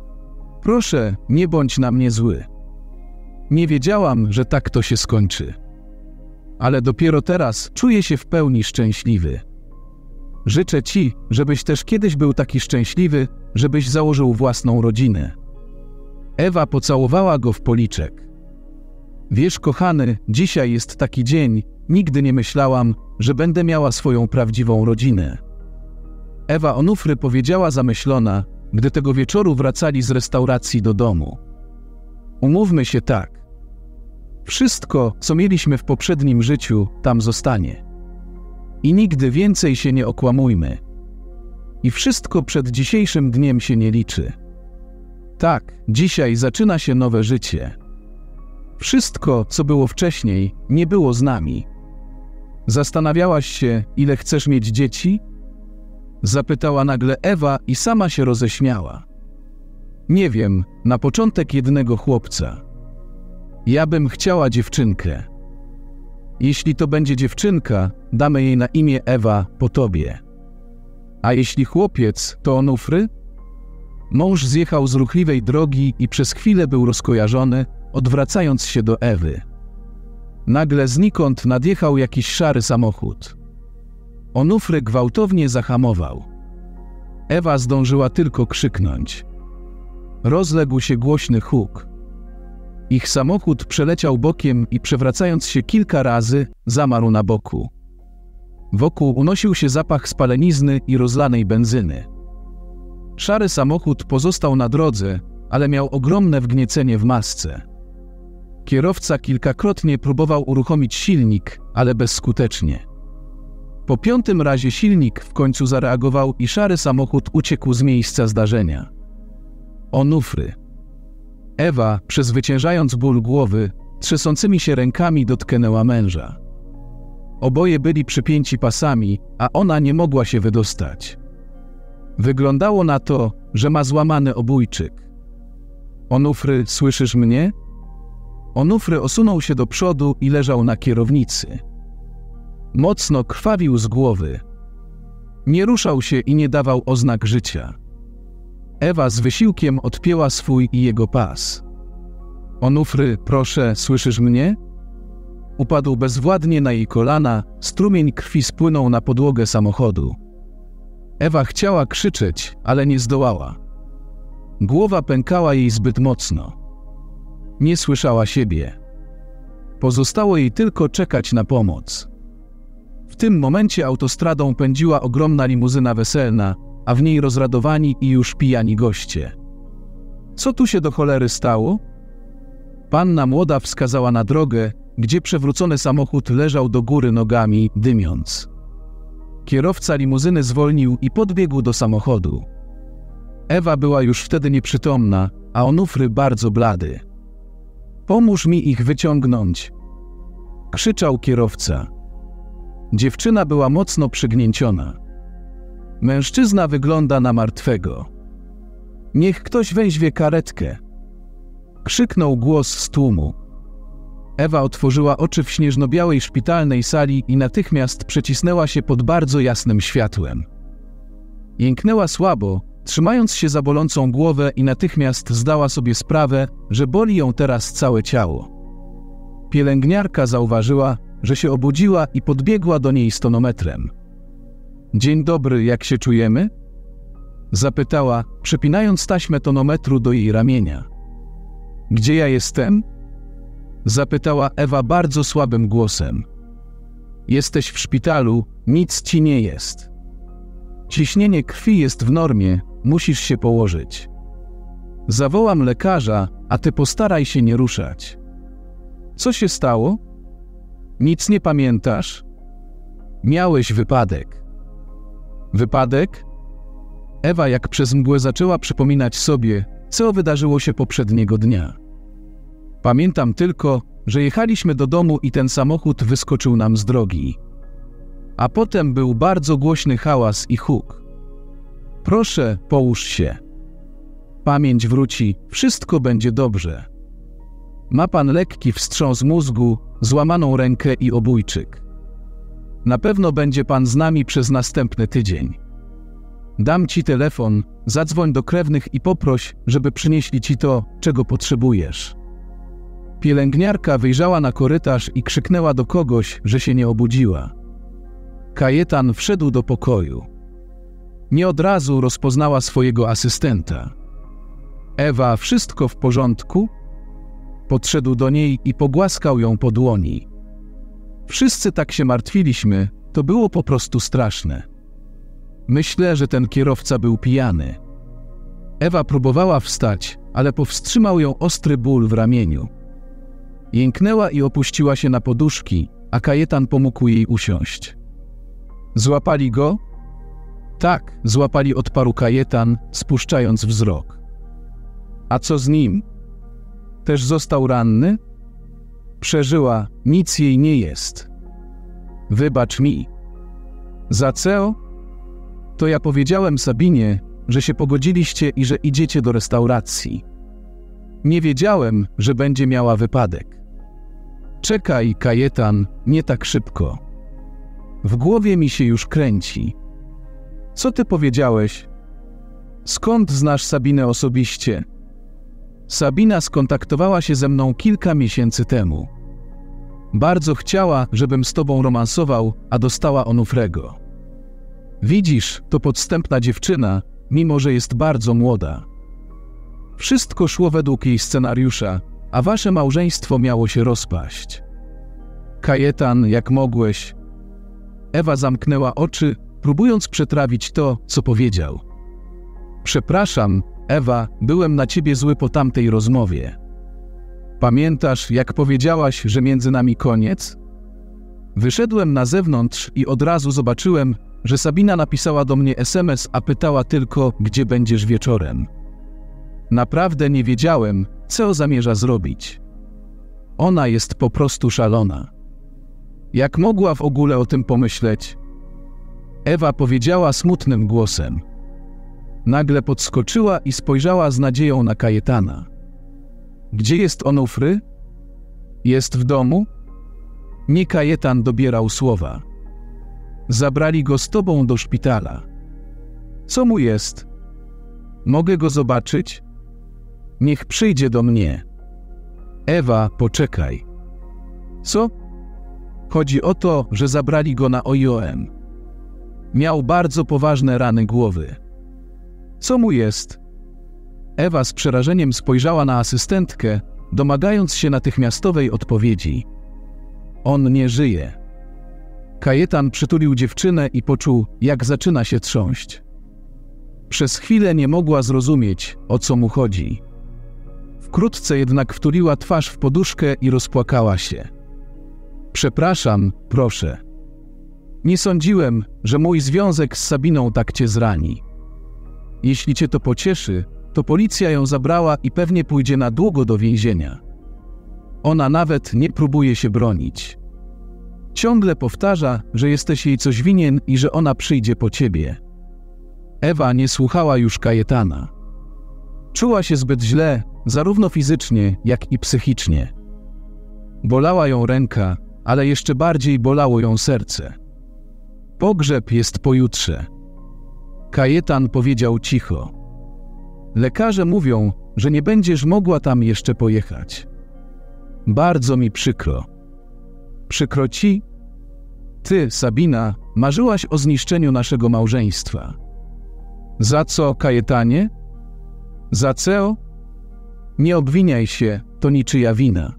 Proszę, nie bądź na mnie zły. Nie wiedziałam, że tak to się skończy. Ale dopiero teraz czuję się w pełni szczęśliwy. Życzę ci, żebyś też kiedyś był taki szczęśliwy, żebyś założył własną rodzinę. Ewa pocałowała go w policzek. Wiesz, kochany, dzisiaj jest taki dzień, nigdy nie myślałam, że będę miała swoją prawdziwą rodzinę. Ewa Onufry powiedziała zamyślona, gdy tego wieczoru wracali z restauracji do domu. Umówmy się tak. Wszystko, co mieliśmy w poprzednim życiu, tam zostanie. I nigdy więcej się nie okłamujmy. I wszystko przed dzisiejszym dniem się nie liczy. Tak, dzisiaj zaczyna się nowe życie. Wszystko, co było wcześniej, nie było z nami. Zastanawiałaś się, ile chcesz mieć dzieci? Zapytała nagle Ewa i sama się roześmiała. Nie wiem, na początek jednego chłopca. Ja bym chciała dziewczynkę. Jeśli to będzie dziewczynka, damy jej na imię Ewa po tobie. A jeśli chłopiec, to Onufry? Mąż zjechał z ruchliwej drogi i przez chwilę był rozkojarzony, odwracając się do Ewy. Nagle znikąd nadjechał jakiś szary samochód. Onufry gwałtownie zahamował. Ewa zdążyła tylko krzyknąć. Rozległ się głośny huk. Ich samochód przeleciał bokiem i przewracając się kilka razy, zamarł na boku. Wokół unosił się zapach spalenizny i rozlanej benzyny. Szary samochód pozostał na drodze, ale miał ogromne wgniecenie w masce. Kierowca kilkakrotnie próbował uruchomić silnik, ale bezskutecznie. Po 5. razie silnik w końcu zareagował i szary samochód uciekł z miejsca zdarzenia. Onufry. Ewa, przezwyciężając ból głowy, trzęsącymi się rękami dotknęła męża. Oboje byli przypięci pasami, a ona nie mogła się wydostać. Wyglądało na to, że ma złamany obojczyk. Onufry, słyszysz mnie? Onufry osunął się do przodu i leżał na kierownicy. Mocno krwawił z głowy. Nie ruszał się i nie dawał oznak życia. Ewa z wysiłkiem odpięła swój i jego pas. Onufry, proszę, słyszysz mnie? Upadł bezwładnie na jej kolana, strumień krwi spłynął na podłogę samochodu. Ewa chciała krzyczeć, ale nie zdołała. Głowa pękała jej zbyt mocno. Nie słyszała siebie. Pozostało jej tylko czekać na pomoc. W tym momencie autostradą pędziła ogromna limuzyna weselna, a w niej rozradowani i już pijani goście. Co tu się do cholery stało? Panna młoda wskazała na drogę, gdzie przewrócony samochód leżał do góry nogami, dymiąc. Kierowca limuzyny zwolnił i podbiegł do samochodu. Ewa była już wtedy nieprzytomna, a Onufry bardzo blady. Pomóż mi ich wyciągnąć! Krzyczał kierowca. Dziewczyna była mocno przygnięciona. Mężczyzna wygląda na martwego. Niech ktoś weźmie karetkę! Krzyknął głos z tłumu. Ewa otworzyła oczy w śnieżno-białej szpitalnej sali i natychmiast przecisnęła się pod bardzo jasnym światłem. Jęknęła słabo, trzymając się za bolącą głowę i natychmiast zdała sobie sprawę, że boli ją teraz całe ciało. Pielęgniarka zauważyła, że się obudziła i podbiegła do niej z tonometrem. Dzień dobry, jak się czujemy? Zapytała, przypinając taśmę tonometru do jej ramienia. Gdzie ja jestem? Zapytała Ewa bardzo słabym głosem. Jesteś w szpitalu, nic ci nie jest. Ciśnienie krwi jest w normie, musisz się położyć. Zawołam lekarza, a ty postaraj się nie ruszać. Co się stało? Nic nie pamiętasz? Miałeś wypadek. Wypadek? Ewa jak przez mgłę zaczęła przypominać sobie, co wydarzyło się poprzedniego dnia. Pamiętam tylko, że jechaliśmy do domu i ten samochód wyskoczył nam z drogi. A potem był bardzo głośny hałas i huk. Proszę, połóż się. Pamięć wróci, wszystko będzie dobrze. Ma pan lekki wstrząs mózgu, złamaną rękę i obojczyk. Na pewno będzie pan z nami przez następny tydzień. Dam ci telefon, zadzwoń do krewnych i poproś, żeby przynieśli ci to, czego potrzebujesz. Pielęgniarka wyjrzała na korytarz i krzyknęła do kogoś, że się nie obudziła. Kajetan wszedł do pokoju. Nie od razu rozpoznała swojego asystenta. Ewa, wszystko w porządku? Podszedł do niej i pogłaskał ją po dłoni. Wszyscy tak się martwiliśmy, to było po prostu straszne. Myślę, że ten kierowca był pijany. Ewa próbowała wstać, ale powstrzymał ją ostry ból w ramieniu. Jęknęła i opuściła się na poduszki, a Kajetan pomógł jej usiąść. Złapali go? Tak, złapali, odparł Kajetan, spuszczając wzrok. A co z nim? Też został ranny? Przeżyła, nic jej nie jest. Wybacz mi. Zaceo? To ja powiedziałem Sabinie, że się pogodziliście i że idziecie do restauracji. Nie wiedziałem, że będzie miała wypadek. Czekaj, Kajetan, nie tak szybko. W głowie mi się już kręci. Co ty powiedziałeś? Skąd znasz Sabinę osobiście? Sabina skontaktowała się ze mną kilka miesięcy temu. Bardzo chciała, żebym z tobą romansował, a dostała Onufrego. Widzisz, to podstępna dziewczyna, mimo że jest bardzo młoda. Wszystko szło według jej scenariusza, a wasze małżeństwo miało się rozpaść. Kajetan, jak mogłeś... Ewa zamknęła oczy, próbując przetrawić to, co powiedział. Przepraszam, Ewa, byłem na ciebie zły po tamtej rozmowie. Pamiętasz, jak powiedziałaś, że między nami koniec? Wyszedłem na zewnątrz i od razu zobaczyłem, że Sabina napisała do mnie SMS, a pytała tylko, gdzie będziesz wieczorem. Naprawdę nie wiedziałem, co zamierza zrobić. Ona jest po prostu szalona. Jak mogła w ogóle o tym pomyśleć? Ewa powiedziała smutnym głosem. Nagle podskoczyła i spojrzała z nadzieją na Kajetana. Gdzie jest Onufry? Jest w domu? Nie, Kajetan dobierał słowa. Zabrali go z tobą do szpitala. Co mu jest? Mogę go zobaczyć? Niech przyjdzie do mnie. Ewa, poczekaj. Co? Chodzi o to, że zabrali go na OIOM. Miał bardzo poważne rany głowy. Co mu jest? Ewa z przerażeniem spojrzała na asystentkę, domagając się natychmiastowej odpowiedzi. On nie żyje. Kajetan przytulił dziewczynę i poczuł, jak zaczyna się trząść. Przez chwilę nie mogła zrozumieć, o co mu chodzi. Wkrótce jednak wtuliła twarz w poduszkę i rozpłakała się. Przepraszam, proszę. Nie sądziłem, że mój związek z Sabiną tak cię zrani. Jeśli cię to pocieszy, to policja ją zabrała i pewnie pójdzie na długo do więzienia. Ona nawet nie próbuje się bronić. Ciągle powtarza, że jesteś jej coś winien i że ona przyjdzie po ciebie. Ewa nie słuchała już Kajetana. Czuła się zbyt źle, zarówno fizycznie, jak i psychicznie. Bolała ją ręka, ale jeszcze bardziej bolało ją serce. Pogrzeb jest pojutrze. Kajetan powiedział cicho. Lekarze mówią, że nie będziesz mogła tam jeszcze pojechać. Bardzo mi przykro. Przykro ci? Ty, Sabina, marzyłaś o zniszczeniu naszego małżeństwa. Za co, Kajetanie? Za co? Nie obwiniaj się, to niczyja wina.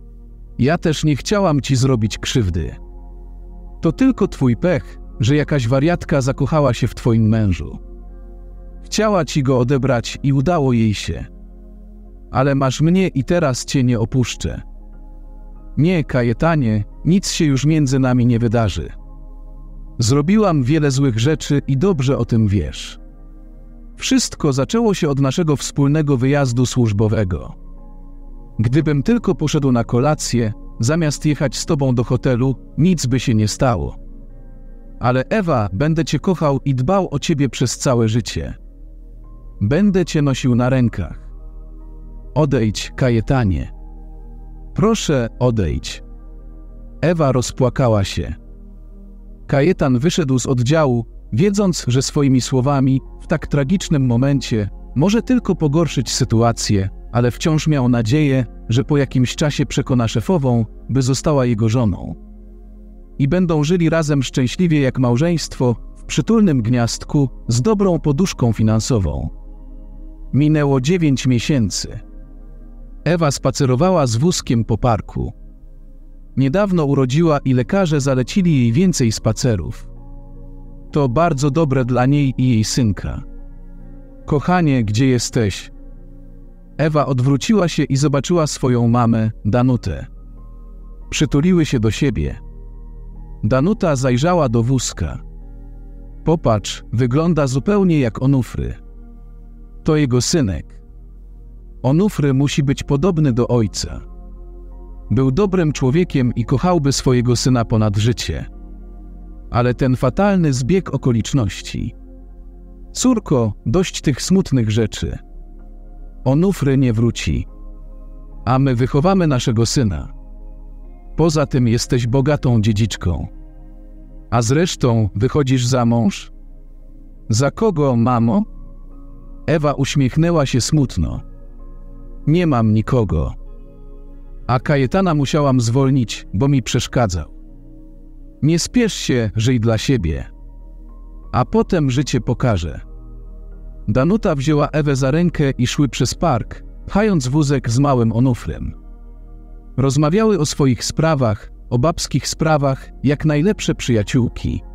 Ja też nie chciałam ci zrobić krzywdy. To tylko twój pech, że jakaś wariatka zakochała się w twoim mężu. Chciała ci go odebrać i udało jej się. Ale masz mnie i teraz cię nie opuszczę. Nie, Kajetanie, nic się już między nami nie wydarzy. Zrobiłam wiele złych rzeczy i dobrze o tym wiesz. Wszystko zaczęło się od naszego wspólnego wyjazdu służbowego. Gdybym tylko poszedł na kolację, zamiast jechać z tobą do hotelu, nic by się nie stało. Ale Ewa, będę cię kochał i dbał o ciebie przez całe życie. Będę cię nosił na rękach. Odejdź, Kajetanie. Proszę, odejdź. Ewa rozpłakała się. Kajetan wyszedł z oddziału, wiedząc, że swoimi słowami w tak tragicznym momencie może tylko pogorszyć sytuację, ale wciąż miał nadzieję, że po jakimś czasie przekona szefową, by została jego żoną. I będą żyli razem szczęśliwie jak małżeństwo w przytulnym gniazdku z dobrą poduszką finansową. Minęło 9 miesięcy. Ewa spacerowała z wózkiem po parku. Niedawno urodziła i lekarze zalecili jej więcej spacerów. To bardzo dobre dla niej i jej synka. Kochanie, gdzie jesteś? Ewa odwróciła się i zobaczyła swoją mamę, Danutę. Przytuliły się do siebie. Danuta zajrzała do wózka. Popatrz, wygląda zupełnie jak Onufry. To jego synek. Onufry musi być podobny do ojca. Był dobrym człowiekiem i kochałby swojego syna ponad życie. Ale ten fatalny zbieg okoliczności. Córko, dość tych smutnych rzeczy. Onufry nie wróci, a my wychowamy naszego syna. Poza tym jesteś bogatą dziedziczką. A zresztą wychodzisz za mąż? Za kogo, mamo? Ewa uśmiechnęła się smutno. Nie mam nikogo. A Kajetana musiałam zwolnić, bo mi przeszkadzał. Nie spiesz się, żyj dla siebie. A potem życie pokaże. Danuta wzięła Ewę za rękę i szły przez park, pchając wózek z małym Onufrem. Rozmawiały o swoich sprawach, o babskich sprawach, jak najlepsze przyjaciółki.